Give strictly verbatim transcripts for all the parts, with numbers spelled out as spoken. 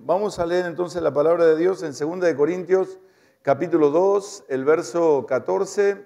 Vamos a leer entonces la palabra de Dios en segunda de Corintios, capítulo dos, el verso catorce.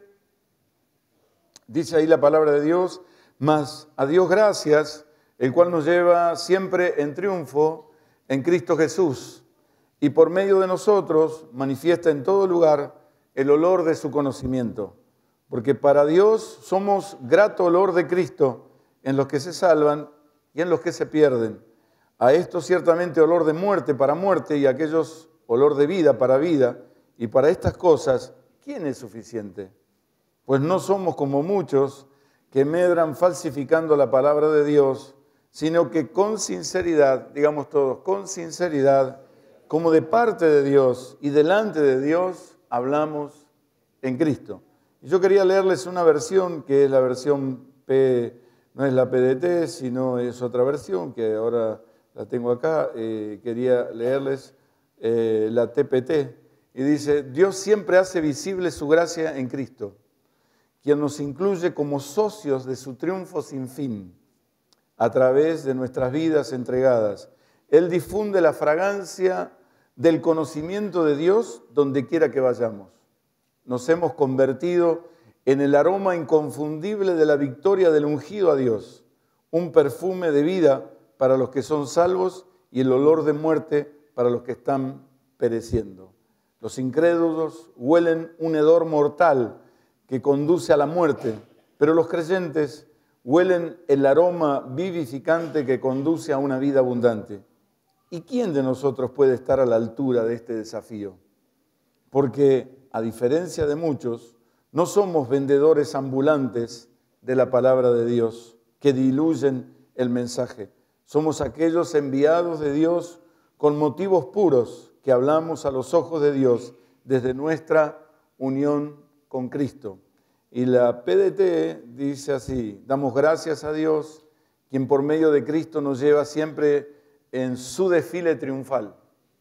Dice ahí la palabra de Dios: mas a Dios gracias, el cual nos lleva siempre en triunfo en Cristo Jesús, y por medio de nosotros manifiesta en todo lugar el olor de su conocimiento. Porque para Dios somos grato olor de Cristo en los que se salvan y en los que se pierden. A estos ciertamente olor de muerte para muerte, y a aquellos olor de vida para vida. Y para estas cosas, ¿quién es suficiente? Pues no somos como muchos que medran falsificando la palabra de Dios, sino que con sinceridad, digamos todos, con sinceridad, como de parte de Dios y delante de Dios, hablamos en Cristo. Y yo quería leerles una versión que es la versión P, no es la P D T, sino es otra versión que ahora la tengo acá. Eh, quería leerles eh, la T P T, y dice: Dios siempre hace visible su gracia en Cristo, quien nos incluye como socios de su triunfo sin fin, a través de nuestras vidas entregadas. Él difunde la fragancia del conocimiento de Dios donde quiera que vayamos. Nos hemos convertido en el aroma inconfundible de la victoria del ungido a Dios, un perfume de vida para los que son salvos y el olor de muerte para los que están pereciendo. Los incrédulos huelen un hedor mortal que conduce a la muerte, pero los creyentes huelen el aroma vivificante que conduce a una vida abundante. ¿Y quién de nosotros puede estar a la altura de este desafío? Porque, a diferencia de muchos, no somos vendedores ambulantes de la palabra de Dios que diluyen el mensaje. Somos aquellos enviados de Dios con motivos puros que hablamos a los ojos de Dios desde nuestra unión con Cristo. Y la P D T dice así: damos gracias a Dios, quien por medio de Cristo nos lleva siempre en su desfile triunfal.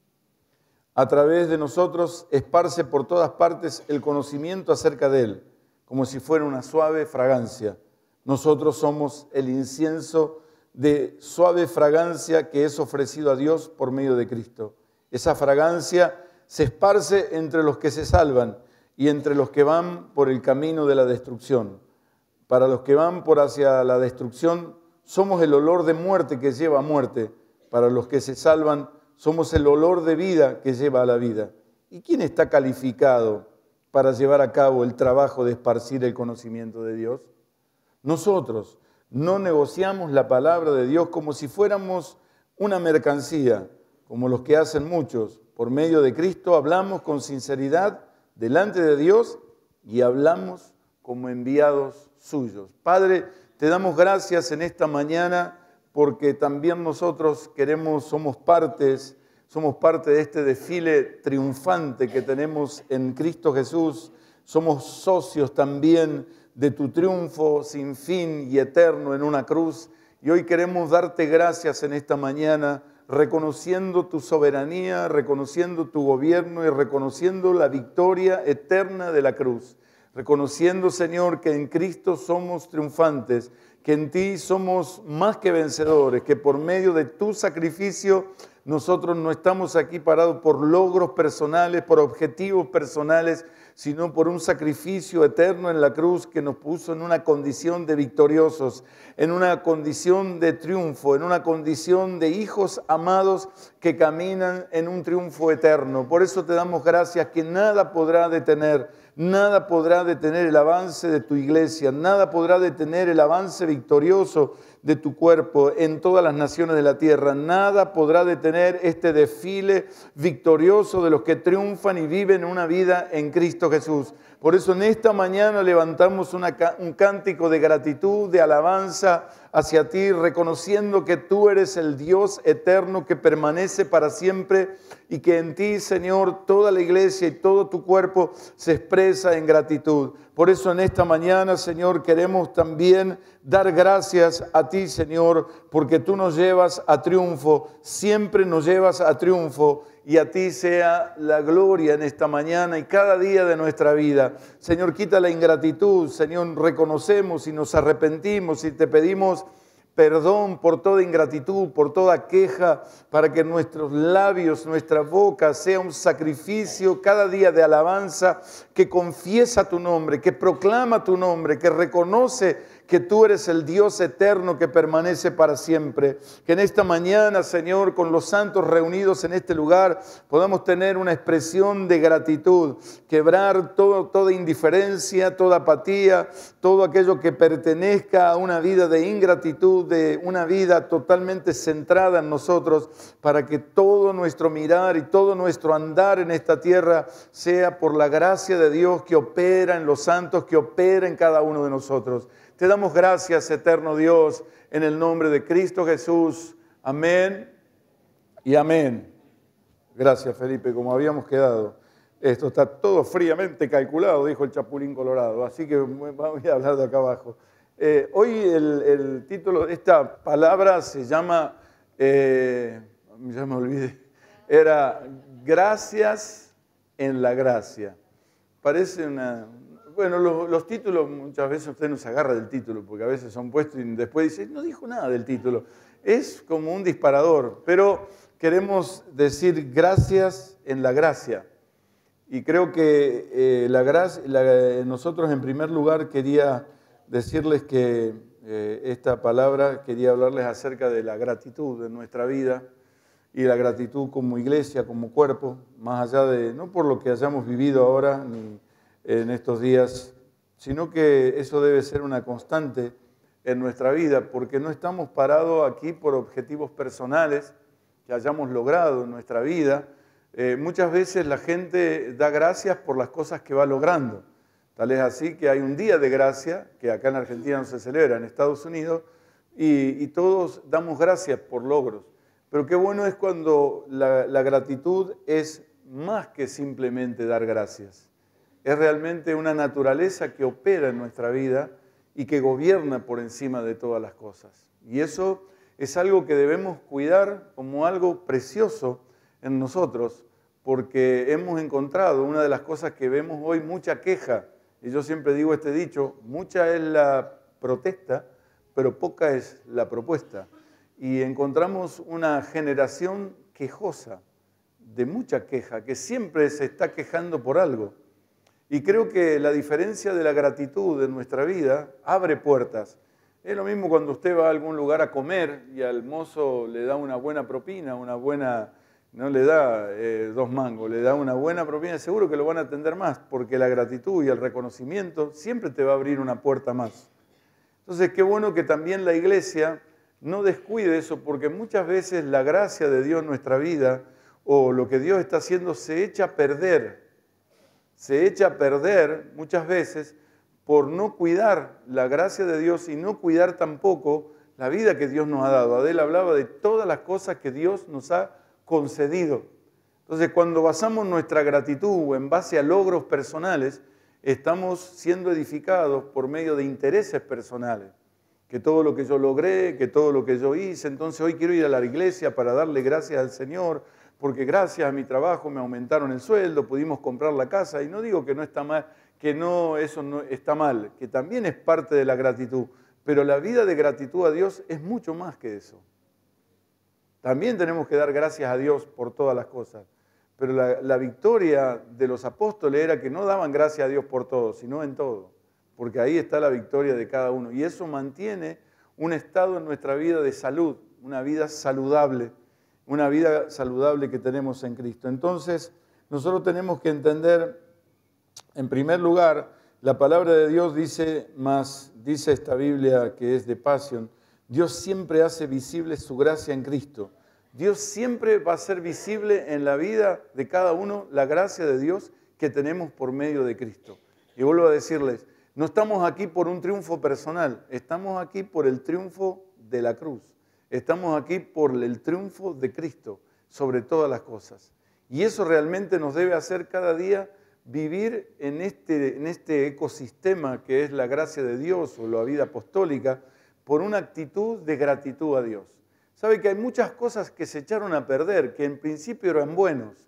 A través de nosotros esparce por todas partes el conocimiento acerca de Él, como si fuera una suave fragancia. Nosotros somos el incienso de suave fragancia que es ofrecido a Dios por medio de Cristo. Esa fragancia se esparce entre los que se salvan y entre los que van por el camino de la destrucción. Para los que van por hacia la destrucción, somos el olor de muerte que lleva a muerte. Para los que se salvan, somos el olor de vida que lleva a la vida. ¿Y quién está calificado para llevar a cabo el trabajo de esparcir el conocimiento de Dios? Nosotros no negociamos la palabra de Dios como si fuéramos una mercancía, como los que hacen muchos. Por medio de Cristo hablamos con sinceridad delante de Dios y hablamos como enviados suyos. Padre, te damos gracias en esta mañana, porque también nosotros queremos, somos partes, somos parte de este desfile triunfante que tenemos en Cristo Jesús. Somos socios también de tu triunfo sin fin y eterno en una cruz. Y hoy queremos darte gracias en esta mañana, reconociendo tu soberanía, reconociendo tu gobierno y reconociendo la victoria eterna de la cruz. Reconociendo, Señor, que en Cristo somos triunfantes, que en ti somos más que vencedores, que por medio de tu sacrificio nosotros no estamos aquí parados por logros personales, por objetivos personales, sino por un sacrificio eterno en la cruz que nos puso en una condición de victoriosos, en una condición de triunfo, en una condición de hijos amados que caminan en un triunfo eterno. Por eso te damos gracias que nada podrá detener, nada podrá detener el avance de tu iglesia, nada podrá detener el avance victorioso de tu cuerpo en todas las naciones de la tierra. Nada podrá detener este desfile victorioso de los que triunfan y viven una vida en Cristo Jesús. Por eso en esta mañana levantamos una, un cántico de gratitud, de alabanza hacia ti, reconociendo que tú eres el Dios eterno que permanece para siempre y que en ti, Señor, toda la iglesia y todo tu cuerpo se expresa en gratitud. Por eso en esta mañana, Señor, queremos también dar gracias a ti, Señor, porque tú nos llevas a triunfo, siempre nos llevas a triunfo, y a ti sea la gloria en esta mañana y cada día de nuestra vida. Señor, quita la ingratitud, Señor, reconocemos y nos arrepentimos y te pedimos perdón por toda ingratitud, por toda queja, para que nuestros labios, nuestra boca sea un sacrificio cada día de alabanza que confiesa tu nombre, que proclama tu nombre, que reconoce que tú eres el Dios eterno que permanece para siempre. Que en esta mañana, Señor, con los santos reunidos en este lugar, podamos tener una expresión de gratitud, quebrar todo, toda indiferencia, toda apatía, todo aquello que pertenezca a una vida de ingratitud, de una vida totalmente centrada en nosotros, para que todo nuestro mirar y todo nuestro andar en esta tierra sea por la gracia de Dios que opera en los santos, que opera en cada uno de nosotros. Te damos gracias, eterno Dios, en el nombre de Cristo Jesús. Amén y amén. Gracias, Felipe, como habíamos quedado. Esto está todo fríamente calculado, dijo el Chapulín Colorado, así que voy a hablar de acá abajo. Eh, hoy el, el título de esta palabra se llama, eh, ya me olvidé, era Gracias en la Gracia. Parece una... Bueno, los, los títulos, muchas veces usted no se agarra del título, porque a veces son puestos y después dice, no dijo nada del título. Es como un disparador, pero queremos decir gracias en la gracia. Y creo que eh, la gracia, la, nosotros en primer lugar quería decirles que eh, esta palabra, quería hablarles acerca de la gratitud en nuestra vida y la gratitud como iglesia, como cuerpo, más allá de, no por lo que hayamos vivido ahora, ni en estos días, sino que eso debe ser una constante en nuestra vida, porque no estamos parados aquí por objetivos personales que hayamos logrado en nuestra vida. Eh, muchas veces la gente da gracias por las cosas que va logrando. Tal es así que hay un día de gracia, que acá en Argentina no se celebra, en Estados Unidos, y, y todos damos gracias por logros. Pero qué bueno es cuando la, la gratitud es más que simplemente dar gracias. Es realmente una naturaleza que opera en nuestra vida y que gobierna por encima de todas las cosas. Y eso es algo que debemos cuidar como algo precioso en nosotros, porque hemos encontrado una de las cosas que vemos hoy, mucha queja. Y yo siempre digo este dicho, mucha es la protesta, pero poca es la propuesta. Y encontramos una generación quejosa, de mucha queja, que siempre se está quejando por algo. Y creo que la diferencia de la gratitud en nuestra vida abre puertas. Es lo mismo cuando usted va a algún lugar a comer y al mozo le da una buena propina, una buena, no le da eh, dos mangos, le da una buena propina, seguro que lo van a atender más, porque la gratitud y el reconocimiento siempre te va a abrir una puerta más. Entonces, qué bueno que también la iglesia no descuide eso, porque muchas veces la gracia de Dios en nuestra vida o lo que Dios está haciendo se echa a perder. Se echa a perder muchas veces por no cuidar la gracia de Dios y no cuidar tampoco la vida que Dios nos ha dado. Adel hablaba de todas las cosas que Dios nos ha concedido. Entonces, cuando basamos nuestra gratitud en base a logros personales, estamos siendo edificados por medio de intereses personales. Que todo lo que yo logré, que todo lo que yo hice, entonces hoy quiero ir a la iglesia para darle gracias al Señor, porque gracias a mi trabajo me aumentaron el sueldo, pudimos comprar la casa, y no digo que no está mal, que no, eso no está mal, que también es parte de la gratitud, pero la vida de gratitud a Dios es mucho más que eso. También tenemos que dar gracias a Dios por todas las cosas, pero la, la victoria de los apóstoles era que no daban gracias a Dios por todo, sino en todo, porque ahí está la victoria de cada uno, y eso mantiene un estado en nuestra vida de salud, una vida saludable, una vida saludable que tenemos en Cristo. Entonces, nosotros tenemos que entender, en primer lugar, la palabra de Dios dice, más dice esta Biblia que es de Pasión, Dios siempre hace visible su gracia en Cristo. Dios siempre va a hacer visible en la vida de cada uno la gracia de Dios que tenemos por medio de Cristo. Y vuelvo a decirles, no estamos aquí por un triunfo personal, estamos aquí por el triunfo de la cruz. Estamos aquí por el triunfo de Cristo sobre todas las cosas. Y eso realmente nos debe hacer cada día vivir en este, en este ecosistema que es la gracia de Dios o la vida apostólica por una actitud de gratitud a Dios. Sabe que hay muchas cosas que se echaron a perder, que en principio eran buenos.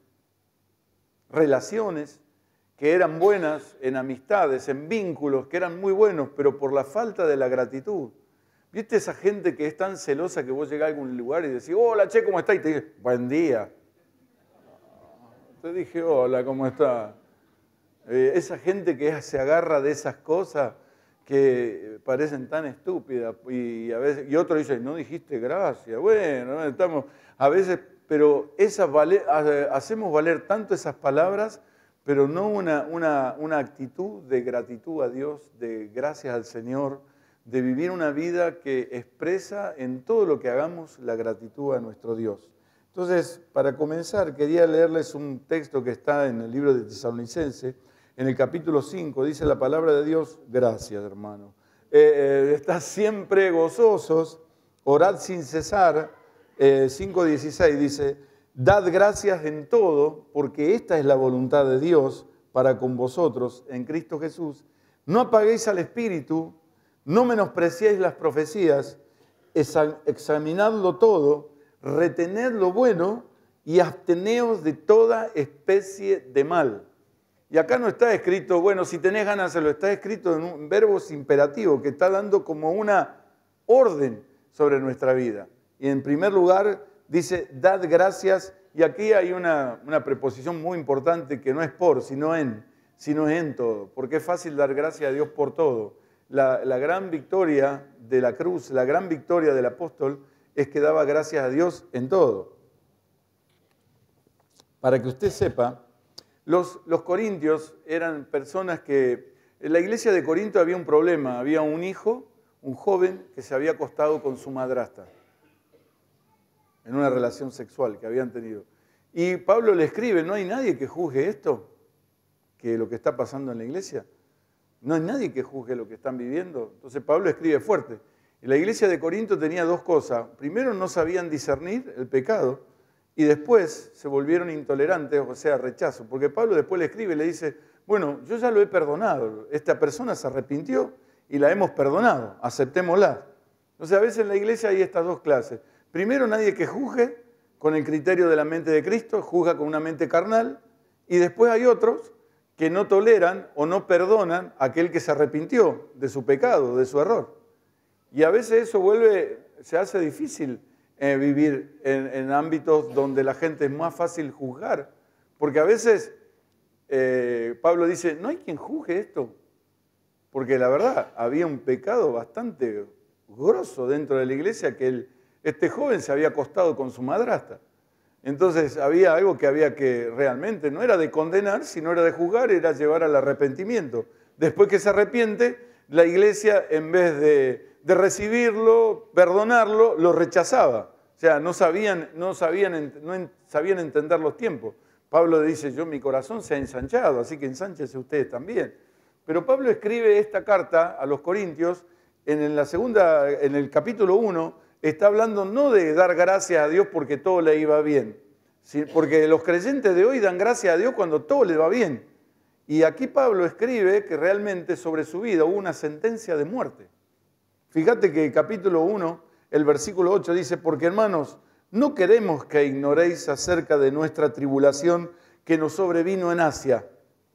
Relaciones que eran buenas en amistades, en vínculos que eran muy buenos, pero por la falta de la gratitud, ¿Viste esa gente que es tan celosa que vos llegás a algún lugar y decís, hola, che, ¿cómo estás? Y te dice, buen día. Te dije, hola, ¿cómo estás? Eh, esa gente que se agarra de esas cosas que parecen tan estúpidas y, a veces, y otro dice, no dijiste gracias. Bueno, estamos a veces, pero esas vale, hacemos valer tanto esas palabras, pero no una, una, una actitud de gratitud a Dios, de gracias al Señor, de vivir una vida que expresa en todo lo que hagamos la gratitud a nuestro Dios. Entonces, para comenzar, quería leerles un texto que está en el libro de Tesalonicenses, en el capítulo cinco, dice la palabra de Dios, gracias hermano. Eh, eh, estad siempre gozosos, orad sin cesar, eh, cinco dieciséis dice, dad gracias en todo, porque esta es la voluntad de Dios para con vosotros en Cristo Jesús. No apaguéis al Espíritu, no menospreciéis las profecías, examinadlo todo, retened lo bueno y absteneos de toda especie de mal. Y acá no está escrito, bueno, si tenés ganas de hacerlo, está escrito en un verbos imperativo que está dando como una orden sobre nuestra vida. Y en primer lugar dice, dad gracias, y aquí hay una, una preposición muy importante que no es por, sino en, sino en todo, porque es fácil dar gracias a Dios por todo. La, la gran victoria de la cruz, la gran victoria del apóstol es que daba gracias a Dios en todo. Para que usted sepa, los, los corintios eran personas que... En la iglesia de Corinto había un problema, había un hijo, un joven que se había acostado con su madrastra en una relación sexual que habían tenido. Y Pablo le escribe, no hay nadie que juzgue esto, que lo que está pasando en la iglesia. No hay nadie que juzgue lo que están viviendo. Entonces Pablo escribe fuerte. Y la iglesia de Corinto tenía dos cosas. Primero, no sabían discernir el pecado y después se volvieron intolerantes, o sea, rechazo. Porque Pablo después le escribe y le dice, bueno, yo ya lo he perdonado. Esta persona se arrepintió y la hemos perdonado. Aceptémosla. Entonces a veces en la iglesia hay estas dos clases. Primero, nadie que juzgue con el criterio de la mente de Cristo, juzga con una mente carnal. Y después hay otros que no toleran o no perdonan a aquel que se arrepintió de su pecado, de su error. Y a veces eso vuelve, se hace difícil eh, vivir en, en ámbitos donde la gente es más fácil juzgar. Porque a veces eh, Pablo dice, no hay quien juzgue esto. Porque la verdad, había un pecado bastante grosso dentro de la iglesia que el, este joven se había acostado con su madrastra. Entonces había algo que había que realmente, no era de condenar, sino era de juzgar, era llevar al arrepentimiento. Después que se arrepiente, la iglesia en vez de, de recibirlo, perdonarlo, lo rechazaba. O sea, no sabían, no, sabían, no sabían entender los tiempos. Pablo dice, yo mi corazón se ha ensanchado, así que ensánchese ustedes también. Pero Pablo escribe esta carta a los corintios en, la segunda, en el capítulo uno, está hablando no de dar gracias a Dios porque todo le iba bien, porque los creyentes de hoy dan gracias a Dios cuando todo le va bien. Y aquí Pablo escribe que realmente sobre su vida hubo una sentencia de muerte. Fíjate que el capítulo uno, el versículo ocho dice, porque hermanos, no queremos que ignoréis acerca de nuestra tribulación que nos sobrevino en Asia,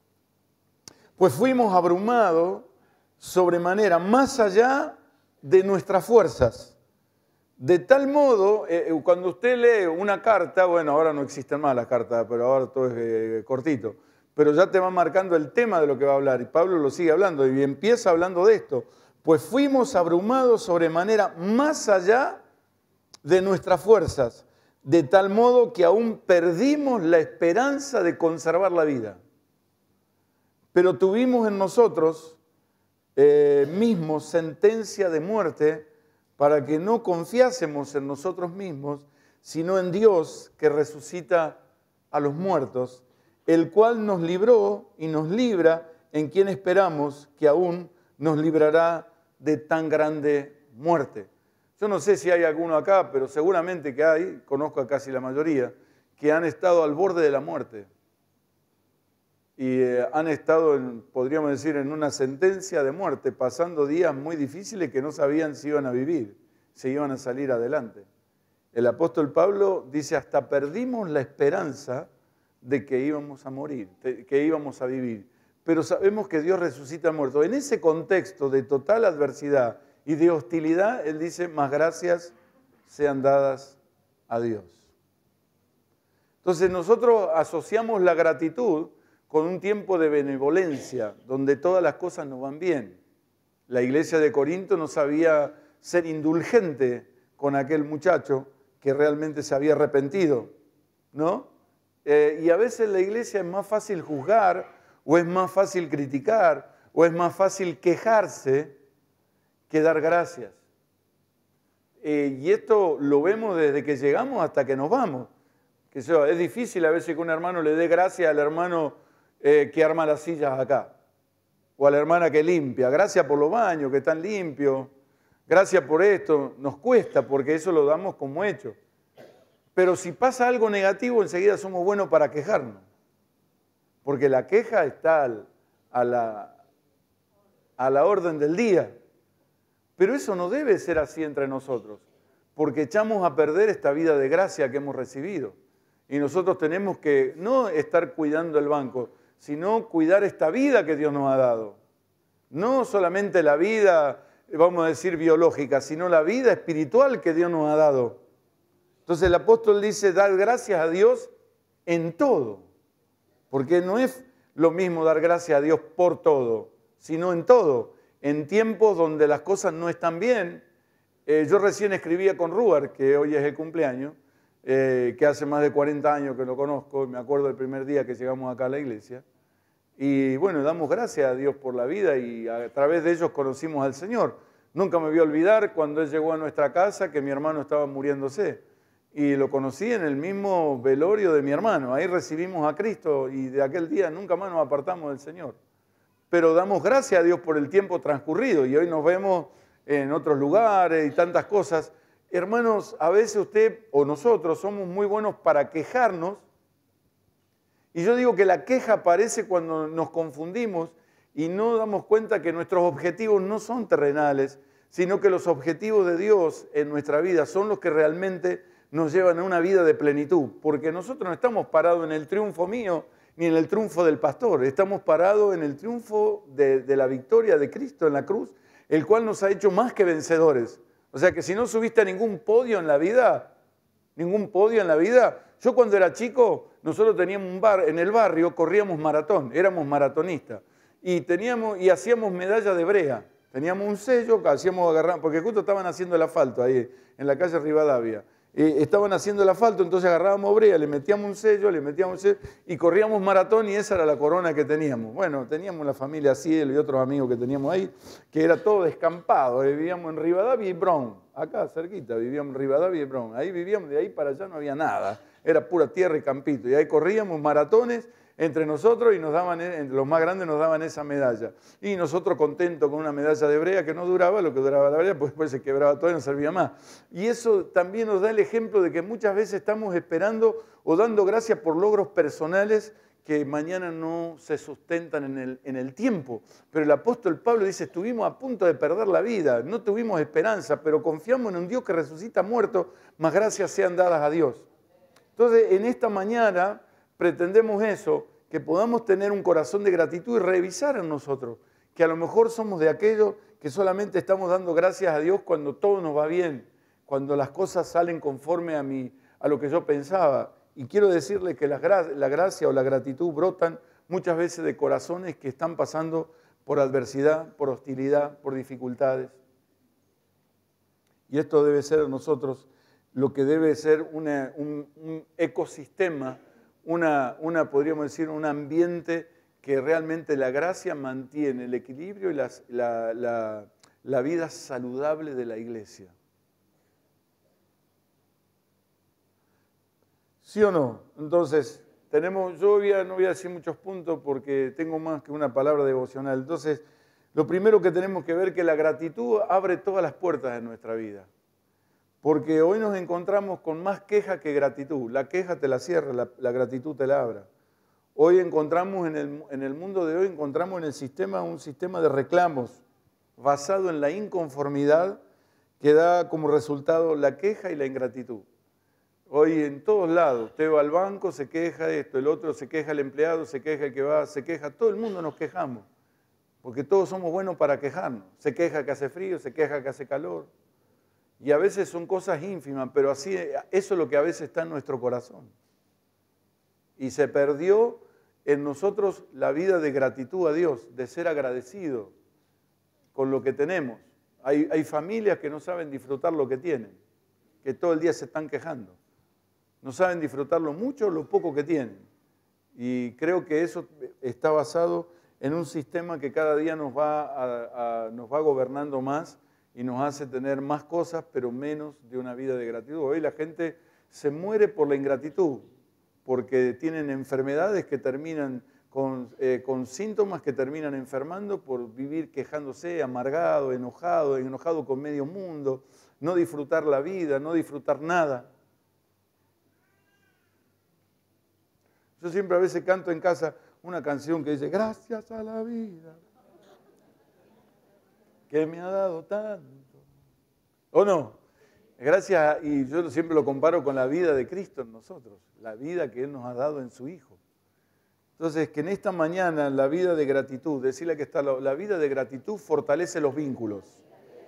pues fuimos abrumados sobremanera más allá de nuestras fuerzas. De tal modo, eh, cuando usted lee una carta, bueno, ahora no existen más las cartas, pero ahora todo es eh, cortito, pero ya te va marcando el tema de lo que va a hablar, y Pablo lo sigue hablando, y empieza hablando de esto, pues fuimos abrumados sobremanera más allá de nuestras fuerzas, de tal modo que aún perdimos la esperanza de conservar la vida. Pero tuvimos en nosotros eh, mismos sentencia de muerte, para que no confiásemos en nosotros mismos, sino en Dios que resucita a los muertos, el cual nos libró y nos libra, en quien esperamos que aún nos librará de tan grande muerte. Yo no sé si hay alguno acá, pero seguramente que hay, conozco a casi la mayoría, que han estado al borde de la muerte. Y eh, han estado, en, podríamos decir, en una sentencia de muerte, pasando días muy difíciles que no sabían si iban a vivir, si iban a salir adelante. El apóstol Pablo dice, hasta perdimos la esperanza de que íbamos a morir, de, que íbamos a vivir. Pero sabemos que Dios resucita al muerto. En ese contexto de total adversidad Y de hostilidad, Él dice, más gracias sean dadas a Dios. Entonces nosotros asociamos la gratitud con un tiempo de benevolencia, donde todas las cosas nos van bien. La iglesia de Corinto no sabía ser indulgente con aquel muchacho que realmente se había arrepentido, ¿no? Eh, y a veces en la iglesia es más fácil juzgar, o es más fácil criticar, o es más fácil quejarse que dar gracias. Eh, y esto lo vemos desde que llegamos hasta que nos vamos. Que eso, es difícil a veces que un hermano le dé gracias al hermano eh, que arma las sillas acá, o a la hermana que limpia. Gracias por los baños, que están limpios. Gracias por esto. Nos cuesta porque eso lo damos como hecho. Pero si pasa algo negativo, enseguida somos buenos para quejarnos. Porque la queja está al, a, la, a la orden del día. Pero eso no debe ser así entre nosotros, porque echamos a perder esta vida de gracia que hemos recibido. Y nosotros tenemos que no estar cuidando el banco, sino cuidar esta vida que Dios nos ha dado. No solamente la vida, vamos a decir, biológica, sino la vida espiritual que Dios nos ha dado. Entonces el apóstol dice, dar gracias a Dios en todo, porque no es lo mismo dar gracias a Dios por todo, sino en todo. En tiempos donde las cosas no están bien, eh, yo recién escribía con Ruar, que hoy es el cumpleaños, eh, que hace más de cuarenta años que lo conozco, me acuerdo del primer día que llegamos acá a la iglesia, y bueno, damos gracias a Dios por la vida y a través de ellos conocimos al Señor. Nunca me voy a olvidar cuando Él llegó a nuestra casa que mi hermano estaba muriéndose, y lo conocí en el mismo velorio de mi hermano, ahí recibimos a Cristo y de aquel día nunca más nos apartamos del Señor. Pero damos gracias a Dios por el tiempo transcurrido y hoy nos vemos en otros lugares y tantas cosas. Hermanos, a veces usted o nosotros somos muy buenos para quejarnos y yo digo que la queja aparece cuando nos confundimos y no damos cuenta que nuestros objetivos no son terrenales, sino que los objetivos de Dios en nuestra vida son los que realmente nos llevan a una vida de plenitud, porque nosotros no estamos parados en el triunfo mío, ni en el triunfo del pastor. Estamos parados en el triunfo de, de la victoria de Cristo en la cruz, el cual nos ha hecho más que vencedores. O sea que si no subiste a ningún podio en la vida, ningún podio en la vida. Yo cuando era chico, nosotros teníamos un bar, en el barrio corríamos maratón, éramos maratonistas. Y, teníamos, y hacíamos medalla de brea. Teníamos un sello, hacíamos agarrar, porque justo estaban haciendo el asfalto ahí, en la calle Rivadavia. Eh, estaban haciendo el asfalto, entonces agarrábamos brea, le metíamos un sello, le metíamos un sello, y corríamos maratón y esa era la corona que teníamos. Bueno, teníamos la familia Cielo y otros amigos que teníamos ahí, que era todo descampado, eh, vivíamos en Rivadavia y Bron, acá cerquita, vivíamos en Rivadavia y Bron, ahí vivíamos, de ahí para allá no había nada, era pura tierra y campito, y ahí corríamos maratones entre nosotros y nos daban, entre los más grandes nos daban esa medalla. Y nosotros contentos con una medalla de brea que no duraba lo que duraba la brea, pues después se quebraba todo y no servía más. Y eso también nos da el ejemplo de que muchas veces estamos esperando o dando gracias por logros personales que mañana no se sustentan en el, en el tiempo. Pero el apóstol Pablo dice, estuvimos a punto de perder la vida, no tuvimos esperanza, pero confiamos en un Dios que resucita muerto, más gracias sean dadas a Dios. Entonces, en esta mañana pretendemos eso, que podamos tener un corazón de gratitud y revisar en nosotros, que a lo mejor somos de aquellos que solamente estamos dando gracias a Dios cuando todo nos va bien, cuando las cosas salen conforme a, mi, a lo que yo pensaba. Y quiero decirle que la, gra la gracia o la gratitud brotan muchas veces de corazones que están pasando por adversidad, por hostilidad, por dificultades. Y esto debe ser en nosotros lo que debe ser una, un, un ecosistema, una, una, podríamos decir, un ambiente que realmente la gracia mantiene el equilibrio y las, la, la, la vida saludable de la iglesia. ¿Sí o no? Entonces, tenemos, yo voy a, no voy a decir muchos puntos porque tengo más que una palabra devocional. Entonces, lo primero que tenemos que ver es que la gratitud abre todas las puertas de nuestra vida. Porque hoy nos encontramos con más queja que gratitud. La queja te la cierra, la, la gratitud te la abre. Hoy encontramos en el, en el mundo de hoy, encontramos en el sistema un sistema de reclamos basado en la inconformidad que da como resultado la queja y la ingratitud. Hoy en todos lados, usted va al banco, se queja esto, el otro se queja el empleado, se queja el que va, se queja, todo el mundo nos quejamos. porque todos somos buenos para quejarnos. Se queja que hace frío, se queja que hace calor. Y a veces son cosas ínfimas, pero así, eso es lo que a veces está en nuestro corazón. Y se perdió en nosotros la vida de gratitud a Dios, de ser agradecido con lo que tenemos. Hay, hay familias que no saben disfrutar lo que tienen, que todo el día se están quejando. No saben disfrutar lo mucho o lo poco que tienen. Y creo que eso está basado en un sistema que cada día nos va, a, a, nos va gobernando más y nos hace tener más cosas, pero menos de una vida de gratitud. Hoy la gente se muere por la ingratitud, porque tienen enfermedades que terminan con, eh, con síntomas que terminan enfermando por vivir quejándose, amargado, enojado, enojado con medio mundo, no disfrutar la vida, no disfrutar nada. Yo siempre a veces canto en casa una canción que dice, gracias a la vida que me ha dado tanto. ¿O no? Gracias, y yo siempre lo comparo con la vida de Cristo en nosotros, la vida que Él nos ha dado en su Hijo. Entonces, que en esta mañana la vida de gratitud, decirle que está la, la vida de gratitud fortalece los vínculos.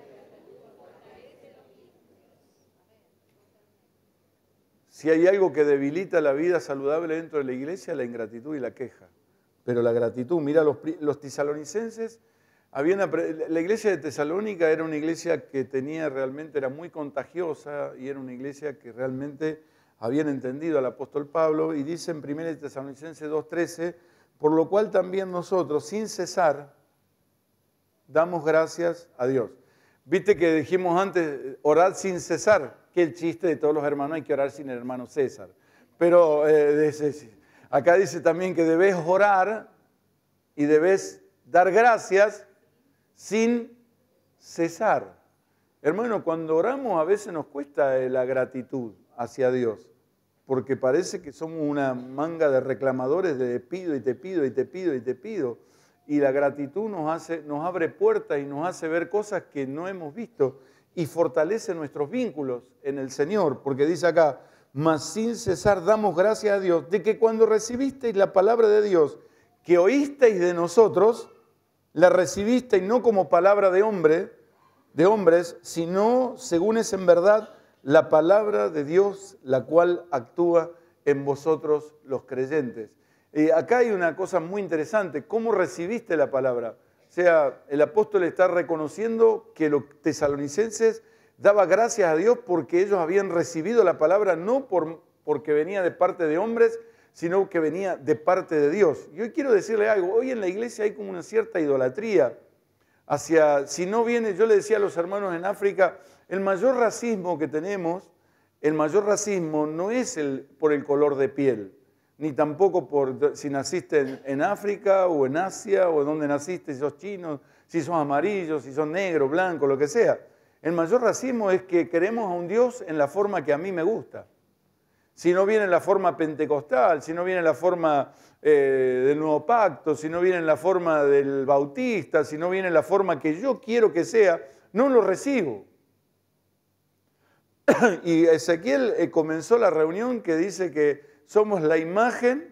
Si hay algo que debilita la vida saludable dentro de la iglesia, la ingratitud y la queja. Pero la gratitud, mira, los, los tesalonicenses, habían, la iglesia de Tesalónica era una iglesia que tenía realmente, era muy contagiosa y era una iglesia que realmente habían entendido al apóstol Pablo, y dice en primera Tesalonicenses dos trece, por lo cual también nosotros, sin cesar, damos gracias a Dios. Viste que dijimos antes, orad sin cesar, que el chiste de todos los hermanos, hay que orar sin el hermano César. Pero eh, acá dice también que debes orar y debes dar gracias sin cesar. Hermano, cuando oramos a veces nos cuesta la gratitud hacia Dios, porque parece que somos una manga de reclamadores de te pido y te pido y te pido y te pido. Y la gratitud nos, hace, nos abre puertas y nos hace ver cosas que no hemos visto y fortalece nuestros vínculos en el Señor, porque dice acá, mas sin cesar damos gracias a Dios de que cuando recibisteis la palabra de Dios que oísteis de nosotros, la recibisteis no como palabra de hombre, de hombres, sino según es en verdad la palabra de Dios, la cual actúa en vosotros los creyentes. Eh, acá hay una cosa muy interesante, ¿cómo recibiste la palabra? O sea, el apóstol está reconociendo que los tesalonicenses daban gracias a Dios porque ellos habían recibido la palabra no por, porque venía de parte de hombres, sino que venía de parte de Dios. Y hoy quiero decirle algo, hoy en la iglesia hay como una cierta idolatría hacia, si no viene, yo le decía a los hermanos en África, el mayor racismo que tenemos, el mayor racismo no es el, por el color de piel, ni tampoco por si naciste en, en África o en Asia o donde naciste, si sos chino, si sos amarillo, si sos negro, blanco, lo que sea. El mayor racismo es que queremos a un Dios en la forma que a mí me gusta. Si no viene en la forma pentecostal, si no viene en la forma eh, del Nuevo Pacto, si no viene en la forma del Bautista, si no viene en la forma que yo quiero que sea, no lo recibo. Y Ezequiel eh, comenzó la reunión que dice que somos la imagen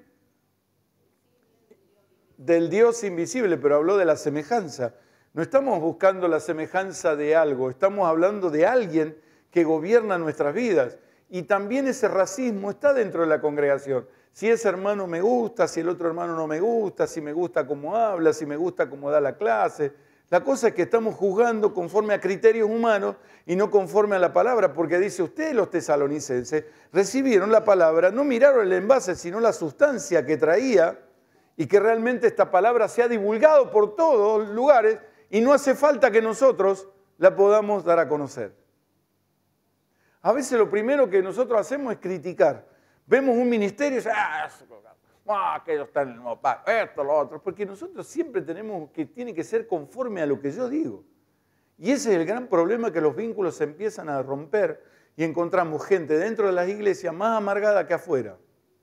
del Dios invisible, pero habló de la semejanza. No estamos buscando la semejanza de algo, estamos hablando de alguien que gobierna nuestras vidas. Y también ese racismo está dentro de la congregación. Si ese hermano me gusta, si el otro hermano no me gusta, si me gusta cómo habla, si me gusta cómo da la clase. La cosa es que estamos juzgando conforme a criterios humanos y no conforme a la palabra, porque dice, ustedes los tesalonicenses recibieron la palabra, no miraron el envase, sino la sustancia que traía, y que realmente esta palabra se ha divulgado por todos lugares y no hace falta que nosotros la podamos dar a conocer. A veces lo primero que nosotros hacemos es criticar. Vemos un ministerio y decimos, ah, ah, aquellos están en el nuevo pacto, esto, lo otro, porque nosotros siempre tenemos que, tiene que ser conforme a lo que yo digo. Y ese es el gran problema, que los vínculos se empiezan a romper y encontramos gente dentro de las iglesias más amargada que afuera.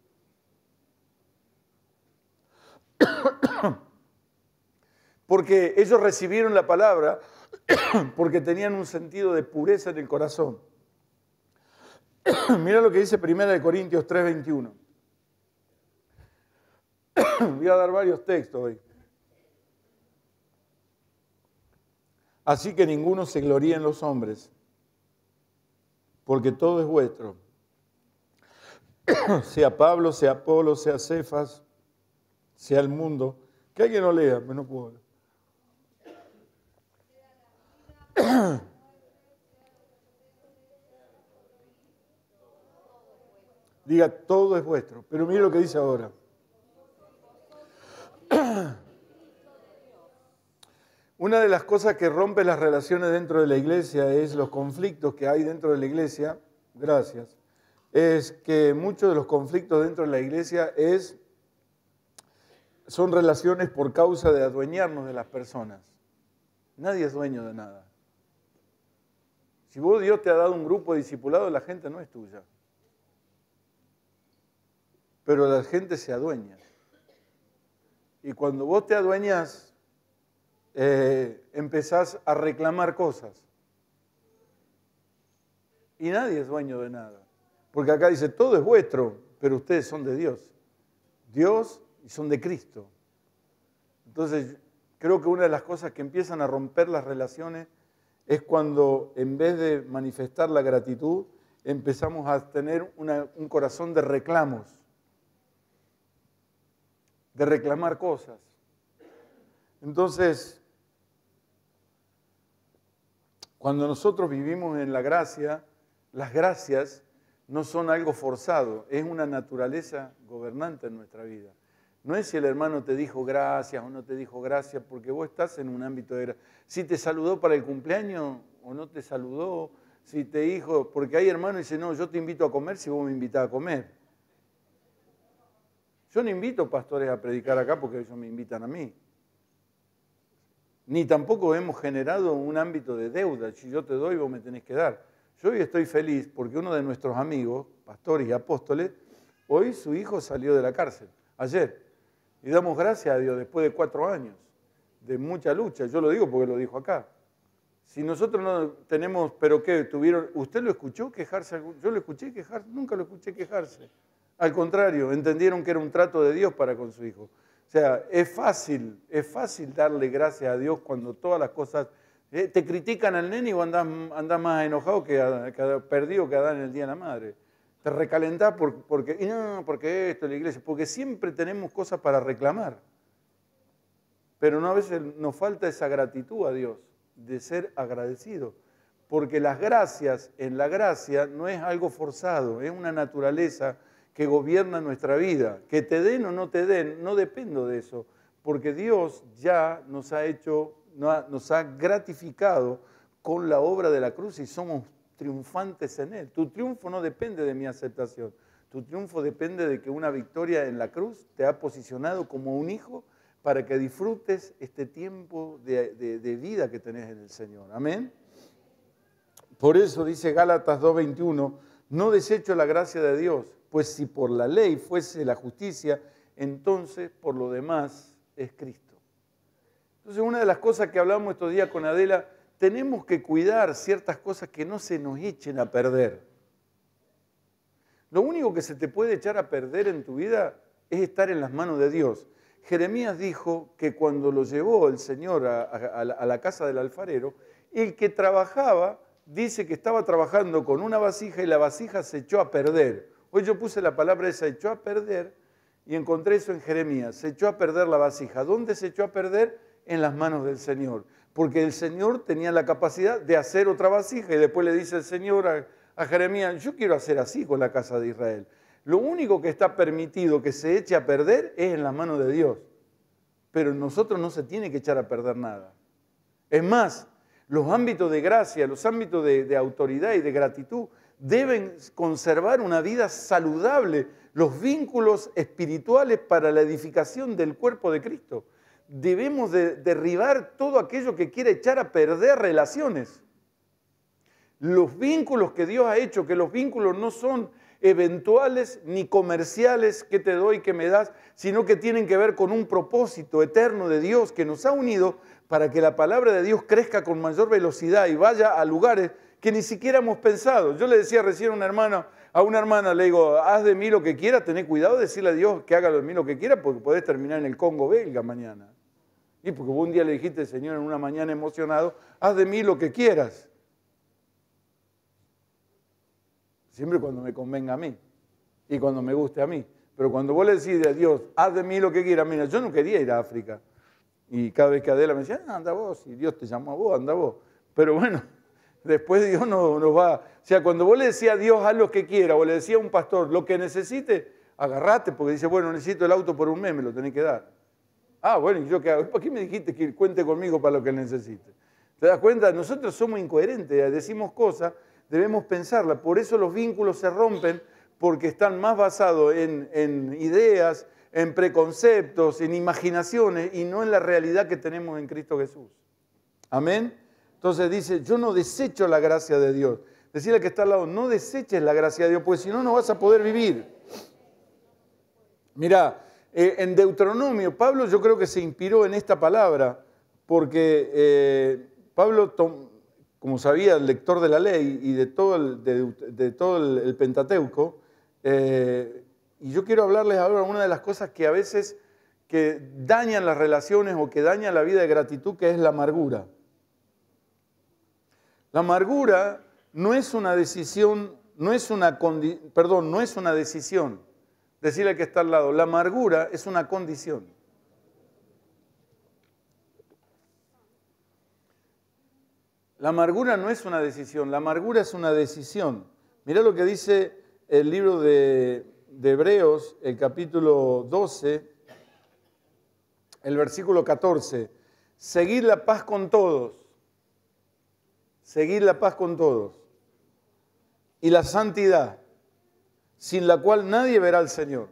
Porque ellos recibieron la palabra porque tenían un sentido de pureza en el corazón. Mira lo que dice primera Corintios tres veintiuno. Voy a dar varios textos hoy. Así que ninguno se gloríe en los hombres, porque todo es vuestro. Sea Pablo, sea Apolo, sea Cefas, sea el mundo. Que alguien lo lea, pero no puedo. Diga, todo es vuestro. Pero mire lo que dice ahora. Una de las cosas que rompe las relaciones dentro de la iglesia es los conflictos que hay dentro de la iglesia. Gracias. Es que muchos de los conflictos dentro de la iglesia es, son relaciones por causa de adueñarnos de las personas. Nadie es dueño de nada. Si vos, Dios te ha dado un grupo de discipulados, la gente no es tuya. Pero la gente se adueña. Y cuando vos te adueñas, eh, empezás a reclamar cosas. Y nadie es dueño de nada. Porque acá dice, todo es vuestro, pero ustedes son de Dios. Dios y son de Cristo. Entonces, creo que una de las cosas que empiezan a romper las relaciones es cuando, en vez de manifestar la gratitud, empezamos a tener una, un corazón de reclamos, de reclamar cosas. Entonces, cuando nosotros vivimos en la gracia, las gracias no son algo forzado, es una naturaleza gobernante en nuestra vida. No es si el hermano te dijo gracias o no te dijo gracias, porque vos estás en un ámbito de gracia. Si te saludó para el cumpleaños o no te saludó, si te dijo, porque hay hermanos que dicen, no, yo te invito a comer si vos me invitás a comer. Yo no invito pastores a predicar acá porque ellos me invitan a mí. Ni tampoco hemos generado un ámbito de deuda, si yo te doy vos me tenés que dar. Yo hoy estoy feliz porque uno de nuestros amigos, pastores y apóstoles, hoy su hijo salió de la cárcel, ayer. Y damos gracias a Dios después de cuatro años de mucha lucha. Yo lo digo porque lo dijo acá. Si nosotros no tenemos, pero ¿qué? Tuvieron, ¿usted lo escuchó quejarse? Yo lo escuché quejarse, nunca lo escuché quejarse. Al contrario, entendieron que era un trato de Dios para con su hijo. O sea, es fácil, es fácil darle gracias a Dios cuando todas las cosas... Eh, te critican al nene y vos andás, andás más enojado que, que perdido que Adán en el Día de la Madre. Te recalentás por, porque, y no, porque esto, la iglesia, porque siempre tenemos cosas para reclamar. Pero no, a veces nos falta esa gratitud a Dios, de ser agradecido. Porque las gracias, en la gracia, no es algo forzado, es una naturaleza que gobierna nuestra vida. Que te den o no te den, no dependo de eso, porque Dios ya nos ha hecho, nos ha gratificado con la obra de la cruz y somos triunfantes en Él. Tu triunfo no depende de mi aceptación, tu triunfo depende de que una victoria en la cruz te ha posicionado como un hijo para que disfrutes este tiempo de, de, de vida que tenés en el Señor. Amén. Por eso dice Gálatas dos veintiuno, no desecho la gracia de Dios, pues si por la ley fuese la justicia, entonces por lo demás es Cristo. Entonces una de las cosas que hablamos estos días con Adela, tenemos que cuidar ciertas cosas que no se nos echen a perder. Lo único que se te puede echar a perder en tu vida es estar en las manos de Dios. Jeremías dijo que cuando lo llevó el Señor a, a, a la casa del alfarero, el que trabajaba dice que estaba trabajando con una vasija y la vasija se echó a perder. Hoy yo puse la palabra esa, echó a perder, y encontré eso en Jeremías. Se echó a perder la vasija. ¿Dónde se echó a perder? En las manos del Señor. Porque el Señor tenía la capacidad de hacer otra vasija y después le dice el Señor a, a Jeremías, yo quiero hacer así con la casa de Israel. Lo único que está permitido que se eche a perder es en las manos de Dios. Pero en nosotros no se tiene que echar a perder nada. Es más, los ámbitos de gracia, los ámbitos de, de autoridad y de gratitud deben conservar una vida saludable, los vínculos espirituales para la edificación del cuerpo de Cristo. Debemos de derribar todo aquello que quiere echar a perder relaciones. Los vínculos que Dios ha hecho, que los vínculos no son eventuales ni comerciales que te doy, que me das, sino que tienen que ver con un propósito eterno de Dios que nos ha unido para que la palabra de Dios crezca con mayor velocidad y vaya a lugares que ni siquiera hemos pensado. Yo le decía recién a una hermana, a una hermana le digo, haz de mí lo que quieras, tené cuidado de decirle a Dios que haga de mí lo que quiera porque podés terminar en el Congo belga mañana. Y porque vos un día le dijiste, Señor, en una mañana emocionado, haz de mí lo que quieras. Siempre cuando me convenga a mí y cuando me guste a mí. Pero cuando vos le decís a Dios, haz de mí lo que quieras, mira, yo no quería ir a África. Y cada vez que Adela me decía, ah, anda vos, y Dios te llamó a vos, anda vos. Pero bueno, después Dios nos no va. O sea, cuando vos le decías a Dios, haz lo que quiera, o le decías a un pastor, lo que necesite, agarrate, porque dice, bueno, necesito el auto por un mes, me lo tenés que dar. Ah, bueno, ¿y yo qué hago? ¿Por qué me dijiste que cuente conmigo para lo que necesite? ¿Te das cuenta? Nosotros somos incoherentes, decimos cosas, debemos pensarlas. Por eso los vínculos se rompen, porque están más basados en, en ideas, en preconceptos, en imaginaciones, y no en la realidad que tenemos en Cristo Jesús. Amén. Entonces dice, yo no desecho la gracia de Dios. Decirle al que está al lado, no deseches la gracia de Dios, porque si no, no vas a poder vivir. Mirá, eh, en Deuteronomio, Pablo yo creo que se inspiró en esta palabra, porque eh, Pablo, como sabía, el lector de la ley y de todo el, de, de todo el, el Pentateuco, eh, y yo quiero hablarles ahora de una de las cosas que a veces que dañan las relaciones o que dañan la vida de gratitud, que es la amargura. La amargura no es una decisión, no es una condi- perdón, no es una decisión. Decirle al que está al lado, la amargura es una condición. La amargura no es una decisión, la amargura es una decisión. Mirá lo que dice el libro de, de Hebreos, el capítulo doce, el versículo catorce. Seguid la paz con todos. Seguid la paz con todos. Y la santidad, sin la cual nadie verá al Señor.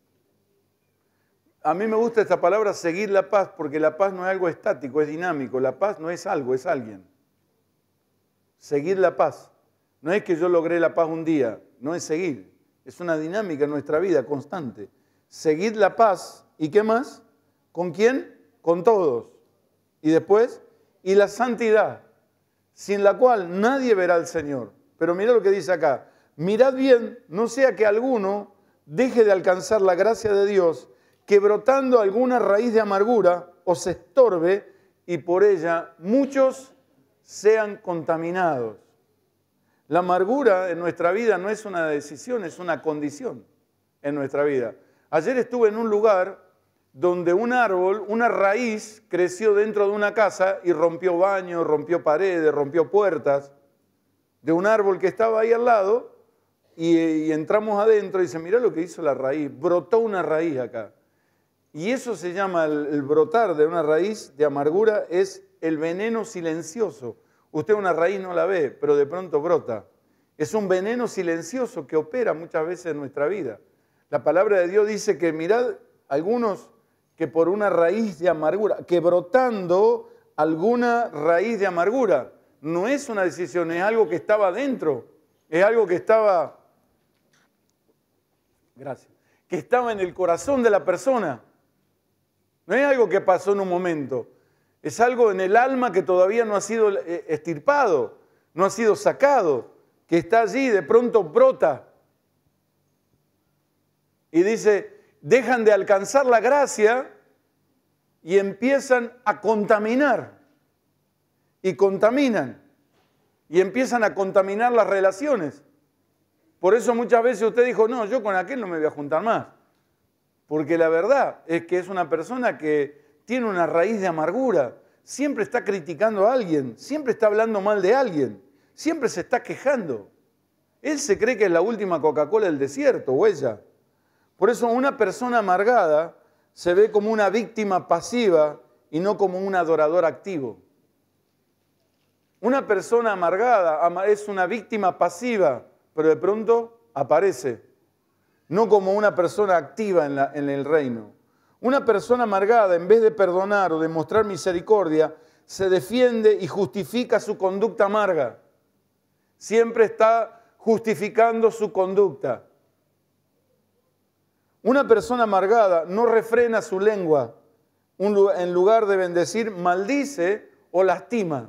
A mí me gusta esta palabra, seguir la paz, porque la paz no es algo estático, es dinámico. La paz no es algo, es alguien. Seguir la paz. No es que yo logré la paz un día, no es seguir. Es una dinámica en nuestra vida constante. Seguid la paz, ¿y qué más? ¿Con quién? Con todos. Y después, y la santidad, sin la cual nadie verá al Señor. Pero mira lo que dice acá. Mirad bien, no sea que alguno deje de alcanzar la gracia de Dios, que brotando alguna raíz de amargura os estorbe y por ella muchos sean contaminados. La amargura en nuestra vida no es una decisión, es una condición en nuestra vida. Ayer estuve en un lugar donde un árbol, una raíz, creció dentro de una casa y rompió baños, rompió paredes, rompió puertas de un árbol que estaba ahí al lado. Y, y entramos adentro y dice, mirá lo que hizo la raíz, brotó una raíz acá. Y eso se llama, el, el brotar de una raíz de amargura, es el veneno silencioso. Usted una raíz no la ve, pero de pronto brota. Es un veneno silencioso que opera muchas veces en nuestra vida. La palabra de Dios dice que mirad algunos que por una raíz de amargura, que brotando alguna raíz de amargura, no es una decisión, es algo que estaba dentro, es algo que estaba... Gracias. Que estaba en el corazón de la persona. No es algo que pasó en un momento. Es algo en el alma que todavía no ha sido extirpado, no ha sido sacado, que está allí, de pronto brota. Y dice, dejan de alcanzar la gracia y empiezan a contaminar. Y contaminan. Y empiezan a contaminar las relaciones. Por eso muchas veces usted dijo, no, yo con aquel no me voy a juntar más. Porque la verdad es que es una persona que tiene una raíz de amargura. Siempre está criticando a alguien, siempre está hablando mal de alguien, siempre se está quejando. Él se cree que es la última Coca-Cola del desierto, o ella. Por eso una persona amargada se ve como una víctima pasiva y no como un adorador activo. Una persona amargada es una víctima pasiva, pero de pronto aparece, no como una persona activa en, la, en el reino. Una persona amargada, en vez de perdonar o de mostrar misericordia, se defiende y justifica su conducta amarga. Siempre está justificando su conducta. Una persona amargada no refrena su lengua, en lugar de bendecir, maldice o lastima.